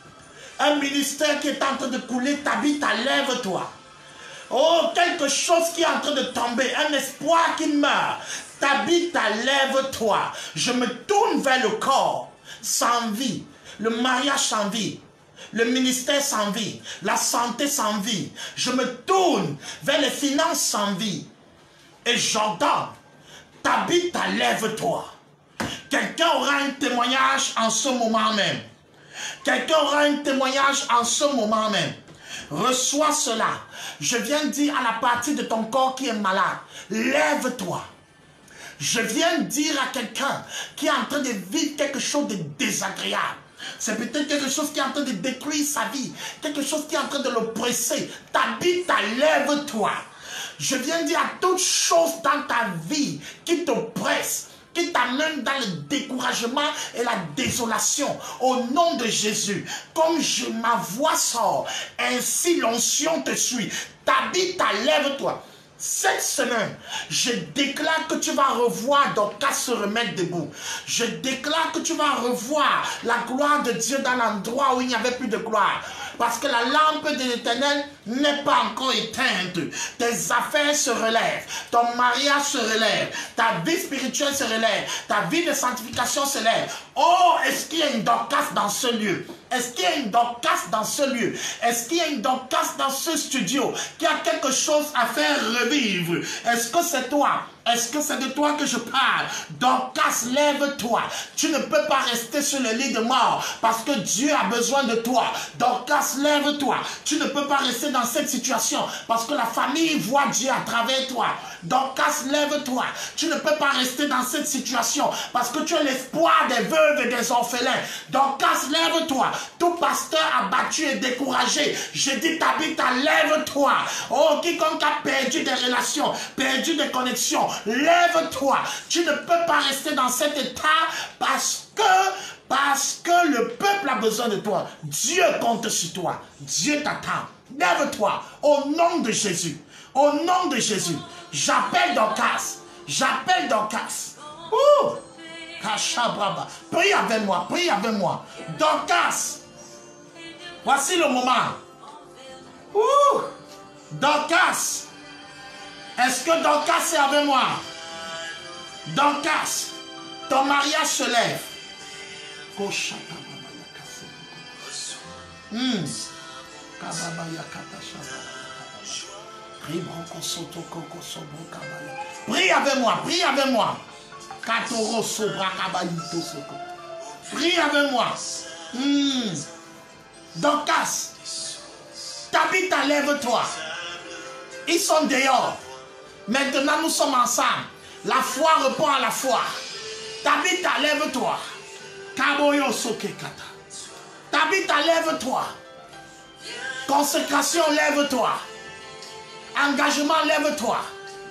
Un ministère qui est en train de couler, Tabitha, lève-toi. Oh, quelque chose qui est en train de tomber, un espoir qui meurt. Tabitha, lève-toi. Je me tourne vers le corps sans vie, le mariage sans vie, le ministère sans vie, la santé sans vie. Je me tourne vers les finances sans vie. Et j'entends, Tabitha, lève-toi. Quelqu'un aura un témoignage en ce moment même. Quelqu'un aura un témoignage en ce moment même. Reçois cela. Je viens dire à la partie de ton corps qui est malade, lève-toi. Je viens dire à quelqu'un qui est en train de vivre quelque chose de désagréable. C'est peut-être quelque chose qui est en train de détruire sa vie. Quelque chose qui est en train de l'oppresser. Tabitha, lève-toi. Je viens dire à toute chose dans ta vie qui t'oppresse, qui t'amène dans le découragement et la désolation. Au nom de Jésus, comme je, ma voix sort, ainsi l'onction te suit. Tabitha, lève-toi. Cette semaine, je déclare que tu vas revoir Dorcas se remettre debout. Je déclare que tu vas revoir la gloire de Dieu dans l'endroit où il n'y avait plus de gloire. parce que la lampe de l'Éternel n'est pas encore éteinte. Tes affaires se relèvent, ton mariage se relève, ta vie spirituelle se relève, ta vie de sanctification se lève. Oh, est-ce qu'il y a une Dorcas dans ce lieu? Est-ce qu'il y a une Dorcas dans ce lieu? Est-ce qu'il y a une Dorcas dans ce studio qui a quelque chose à faire revivre? Est-ce que c'est toi? Est-ce que c'est de toi que je parle? Dorcas, lève-toi. Tu ne peux pas rester sur le lit de mort parce que Dieu a besoin de toi. Dorcas, lève-toi. Tu ne peux pas rester dans cette situation parce que la famille voit Dieu à travers toi. Dorcas, lève-toi. Tu ne peux pas rester dans cette situation parce que tu es l'espoir des veuves et des orphelins. Dorcas, lève-toi. Tout pasteur abattu et découragé, je dis Tabitha, lève-toi. Oh, quiconque a perdu des relations, perdu des connexions, lève-toi. Tu ne peux pas rester dans cet état parce que, parce que le peuple a besoin de toi. Dieu compte sur toi. Dieu t'attend. Lève-toi au nom de Jésus. Au nom de Jésus. J'appelle Dorcas. J'appelle Dorcas. Ouh! Prie avec moi. Prie avec moi. Dorcas. Voici le moment. Ouh! Dorcas. Est-ce que Dorcas est avec moi? Dorcas, ton mariage se lève. Hmm. Prie avec moi, prie avec moi. Prie avec moi. Hmm. Dorcas, Tabitha, lève-toi. Ils sont dehors. Maintenant, nous sommes ensemble. La foi répond à la foi. Tabitha, lève-toi. Tabitha, lève-toi. Consécration, lève-toi. Engagement, lève-toi.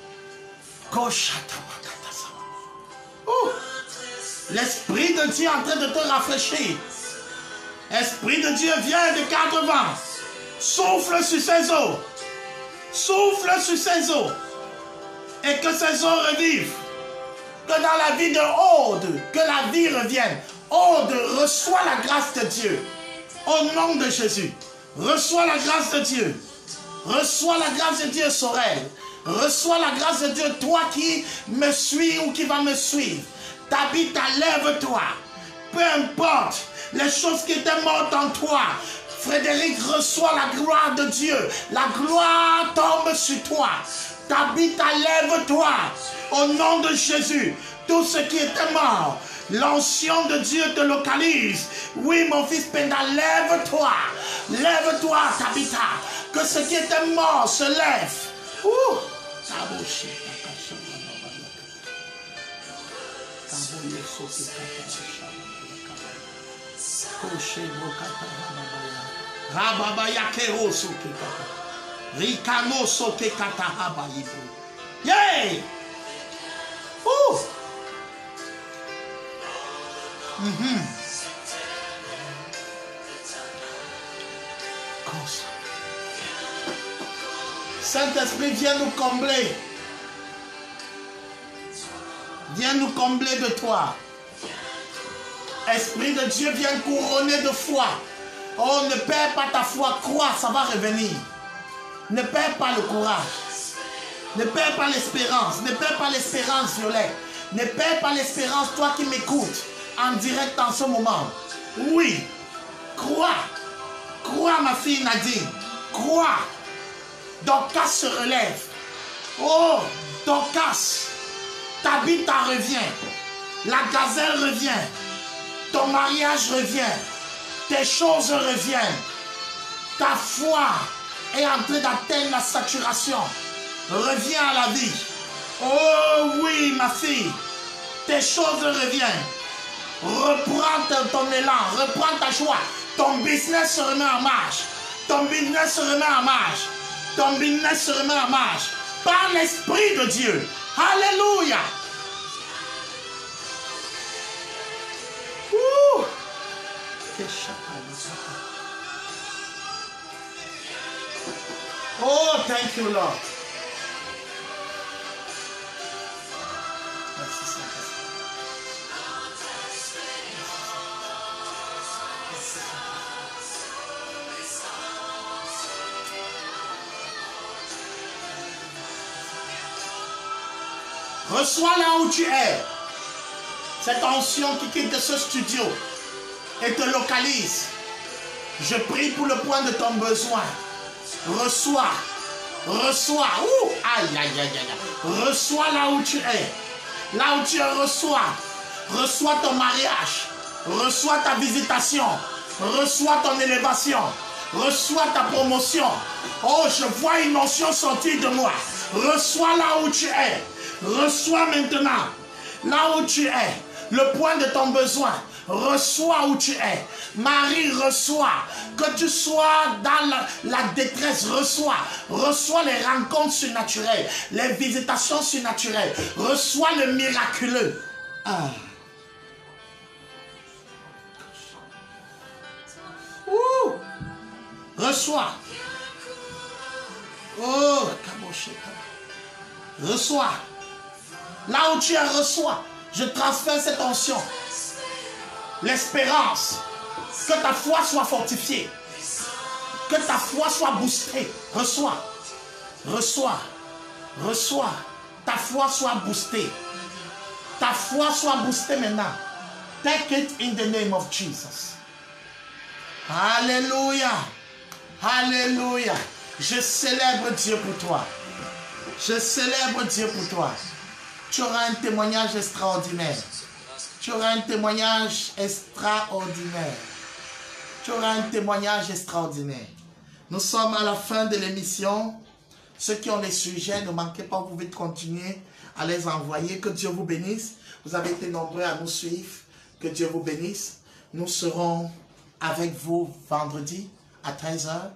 L'Esprit de Dieu est en train de te rafraîchir. L'Esprit de Dieu vient de quatre vents. Souffle sur ces eaux. Souffle sur ces eaux. Et que ces eaux revivent. Que dans la vie de Aude, que la vie revienne. Aude, reçois la grâce de Dieu. Au nom de Jésus. Reçois la grâce de Dieu. Reçois la grâce de Dieu, Sorel. Reçois la grâce de Dieu, toi qui me suis ou qui va me suivre. Tabitha, lève-toi. Peu importe les choses qui étaient mortes en toi. Frédéric, reçoit la gloire de Dieu. La gloire tombe sur toi. Tabitha, lève-toi. Au nom de Jésus. Tout ce qui était mort, l'onction de Dieu te localise. Oui, mon fils Penda, lève-toi. Lève-toi, Tabitha. Que ce qui était mort se lève. Ouh. Yay! Ouh! Mm-hmm. Saint-Esprit, viens nous combler. Viens nous combler de toi. Esprit de Dieu, viens couronner de foi. Oh, ne perds pas ta foi, crois, ça va revenir. Ne perds pas le courage. Ne perds pas l'espérance. Ne perds pas l'espérance, Violette. Ne perds pas l'espérance, toi qui m'écoutes en direct en ce moment. Oui, crois. Crois, ma fille Nadine. Crois. Dorcas se relève. Oh, Dorcas. Tabitha revient. La gazelle revient. Ton mariage revient. Tes choses reviennent. Ta foi est en train d'atteindre la saturation. Reviens à la vie. Oh oui, ma fille. Tes choses reviennent. Reprends ton élan. Reprends ta joie. Ton business se remet en marche. Ton business se remet en marche. Ton business se remet en marche. Par l'Esprit de Dieu. Alléluia. Ouh. Oh, thank you, Lord. Merci, Saint-Esprit. Reçois là où tu es. Cette onction qui quitte ce studio et te localise. Je prie pour le point de ton besoin. Reçois. Reçois. Ouh, aïe, aïe, aïe, aïe. Reçois là où tu es. Là où tu es, reçois. Reçois ton mariage. Reçois ta visitation. Reçois ton élévation. Reçois ta promotion. Oh, je vois une onction sortir de moi. Reçois là où tu es. Reçois maintenant. Là où tu es. Le point de ton besoin. Reçois où tu es. Marie, reçois. Que tu sois dans la, la détresse, reçois. Reçois les rencontres surnaturelles. Les visitations surnaturelles. Reçois le miraculeux. Ah. Ouh. Reçois. Oh, reçois. Là où tu es, reçois. Je transfère cette onction. L'espérance. Que ta foi soit fortifiée. Que ta foi soit boostée. Reçois. Reçois. Reçois. Ta foi soit boostée. Ta foi soit boostée maintenant. Take it in the name of Jesus. Alléluia. Alléluia. Je célèbre Dieu pour toi. Je célèbre Dieu pour toi. Tu auras un témoignage extraordinaire. Tu auras un témoignage extraordinaire. Tu auras un témoignage extraordinaire. Nous sommes à la fin de l'émission. Ceux qui ont les sujets, ne manquez pas, vous pouvez continuer à les envoyer. Que Dieu vous bénisse. Vous avez été nombreux à nous suivre. Que Dieu vous bénisse. Nous serons avec vous vendredi à treize heures.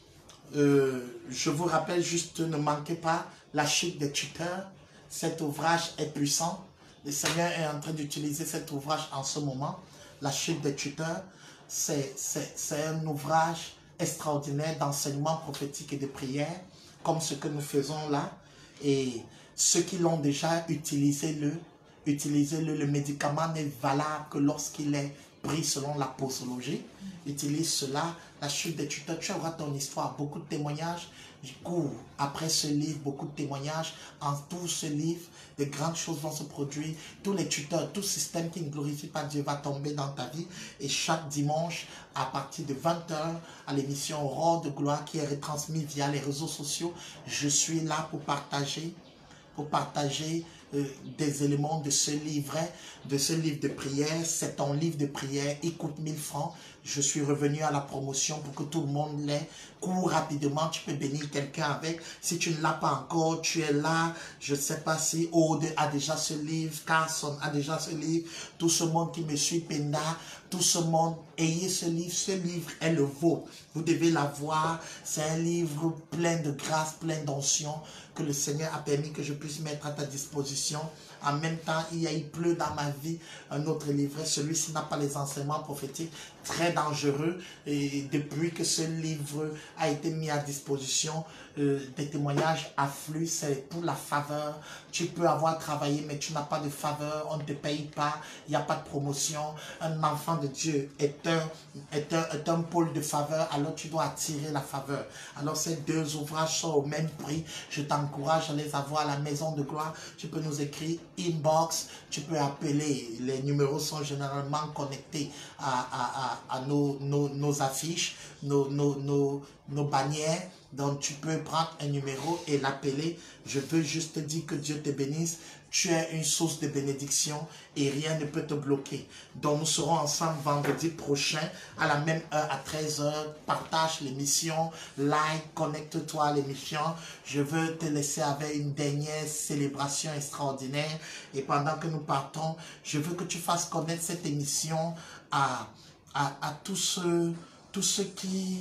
Euh, je vous rappelle juste, ne manquez pas la chute des tuteurs. Cet ouvrage est puissant. Le Seigneur est en train d'utiliser cet ouvrage en ce moment. La chute des tuteurs, c'est un ouvrage extraordinaire d'enseignement prophétique et de prière, comme ce que nous faisons là. Et ceux qui l'ont déjà, utilisez-le. Utilisez-le. Le médicament n'est valable que lorsqu'il est pris selon la posologie. Utilise cela. La chute des tuteurs, tu auras ton histoire, beaucoup de témoignages. Du coup, après ce livre, beaucoup de témoignages. En tout ce livre, de grandes choses vont se produire. Tous les tuteurs, tout système qui ne glorifie pas Dieu va tomber dans ta vie. Et chaque dimanche, à partir de vingt heures, à l'émission Aurore de Gloire qui est retransmise via les réseaux sociaux, je suis là pour partager, pour partager euh, des éléments de ce livret, de ce livre de prière. C'est ton livre de prière, il coûte mille francs. Je suis revenu à la promotion pour que tout le monde l'ait. Cours rapidement, tu peux bénir quelqu'un avec. Si tu ne l'as pas encore, tu es là. Je ne sais pas si Aude a déjà ce livre, Carson a déjà ce livre. Tout ce monde qui me suit, Penda, tout ce monde, ayez ce livre. Ce livre est le vôtre. Vous devez l'avoir. C'est un livre plein de grâce, plein d'onction que le Seigneur a permis que je puisse mettre à ta disposition. En même temps, il y a eu pleut dans ma vie un autre livret. Celui-ci n'a pas les enseignements prophétiques, très dangereux. Et depuis que ce livre a été mis à disposition, euh, des témoignages affluent. C'est pour la faveur. Tu peux avoir travaillé, mais tu n'as pas de faveur. On ne te paye pas. Il n'y a pas de promotion. Un enfant de Dieu est un, est un, est un pôle de faveur. Alors tu dois attirer la faveur. Alors ces deux ouvrages sont au même prix. Je t'encourage à les avoir à la maison de gloire. Tu peux nous écrire inbox, tu peux appeler, les numéros sont généralement connectés à, à, à, à nos, nos, nos affiches, nos, nos, nos, nos bannières, donc tu peux prendre un numéro et l'appeler. Je veux juste te dire que Dieu te bénisse. Tu es une source de bénédiction et rien ne peut te bloquer. Donc nous serons ensemble vendredi prochain à la même heure à treize heures. Partage l'émission, like, connecte-toi à l'émission. Je veux te laisser avec une dernière célébration extraordinaire. Et pendant que nous partons, je veux que tu fasses connaître cette émission à, à, à tous ceux, tous ceux qui,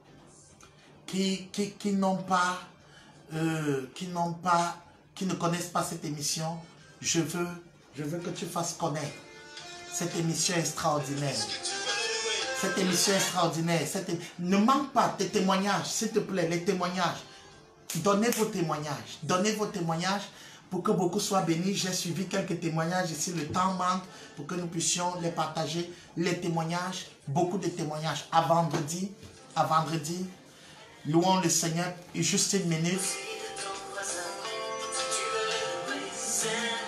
qui, qui, qui n'ont pas, euh, qui n'ont pas, qui ne connaissent pas cette émission. Je veux, je veux que tu fasses connaître cette émission extraordinaire. Cette émission extraordinaire. Cette... Ne manque pas tes témoignages, s'il te plaît, les témoignages. Donnez vos témoignages. Donnez vos témoignages pour que beaucoup soient bénis. J'ai suivi quelques témoignages ici. Le temps manque pour que nous puissions les partager. Les témoignages, beaucoup de témoignages. À vendredi, à vendredi, louons le Seigneur. Juste une minute. Send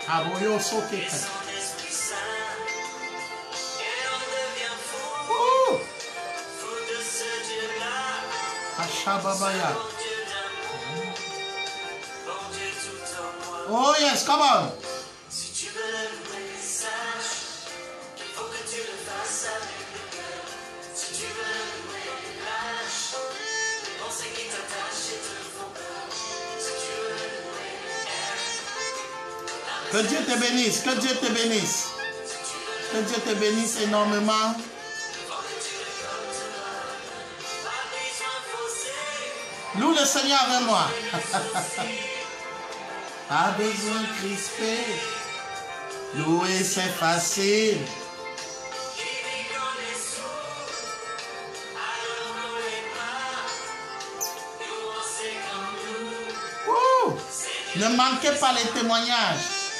Aboyo soke. et son Esprit Saint. Et on devient fou, Oh, fou de ce Dieu-là. Ashababaya. Bon Dieu d'amour, bon Dieu tout en moi. Oh yes, come on. Si tu veux le louer, sache qu'il faut que tu le fasses avec le cœur. Si tu veux le louer, lâche les pensées qui t'attachent et te font peur. Si tu veux le louer, aime. Que Dieu te bénisse, que Dieu te bénisse. Que Dieu te bénisse énormément. Loue le Seigneur avec moi. Pas besoin de crisper. Louer c'est facile. Qui vit comme les sourds, allons les bras, louons c'est comme nous. Ouh. Ne manquez pas les témoignages.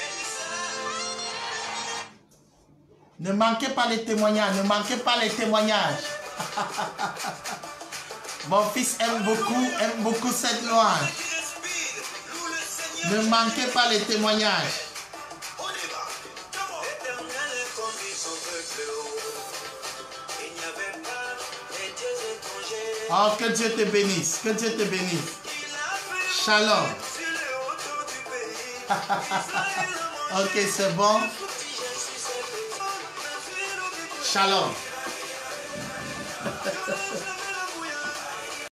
Ne manquez pas les témoignages. Ne manquez pas les témoignages. Mon fils aime beaucoup, aime beaucoup cette louange. Ne manquez pas les témoignages. L'Éternel conduit son peuple haut. Il n'y avait pas les dieux étrangers. Oh, que Dieu te bénisse, que Dieu te bénisse. Il a fait Shalom. sur le haut du pays. Ok, c'est bon. Shalom.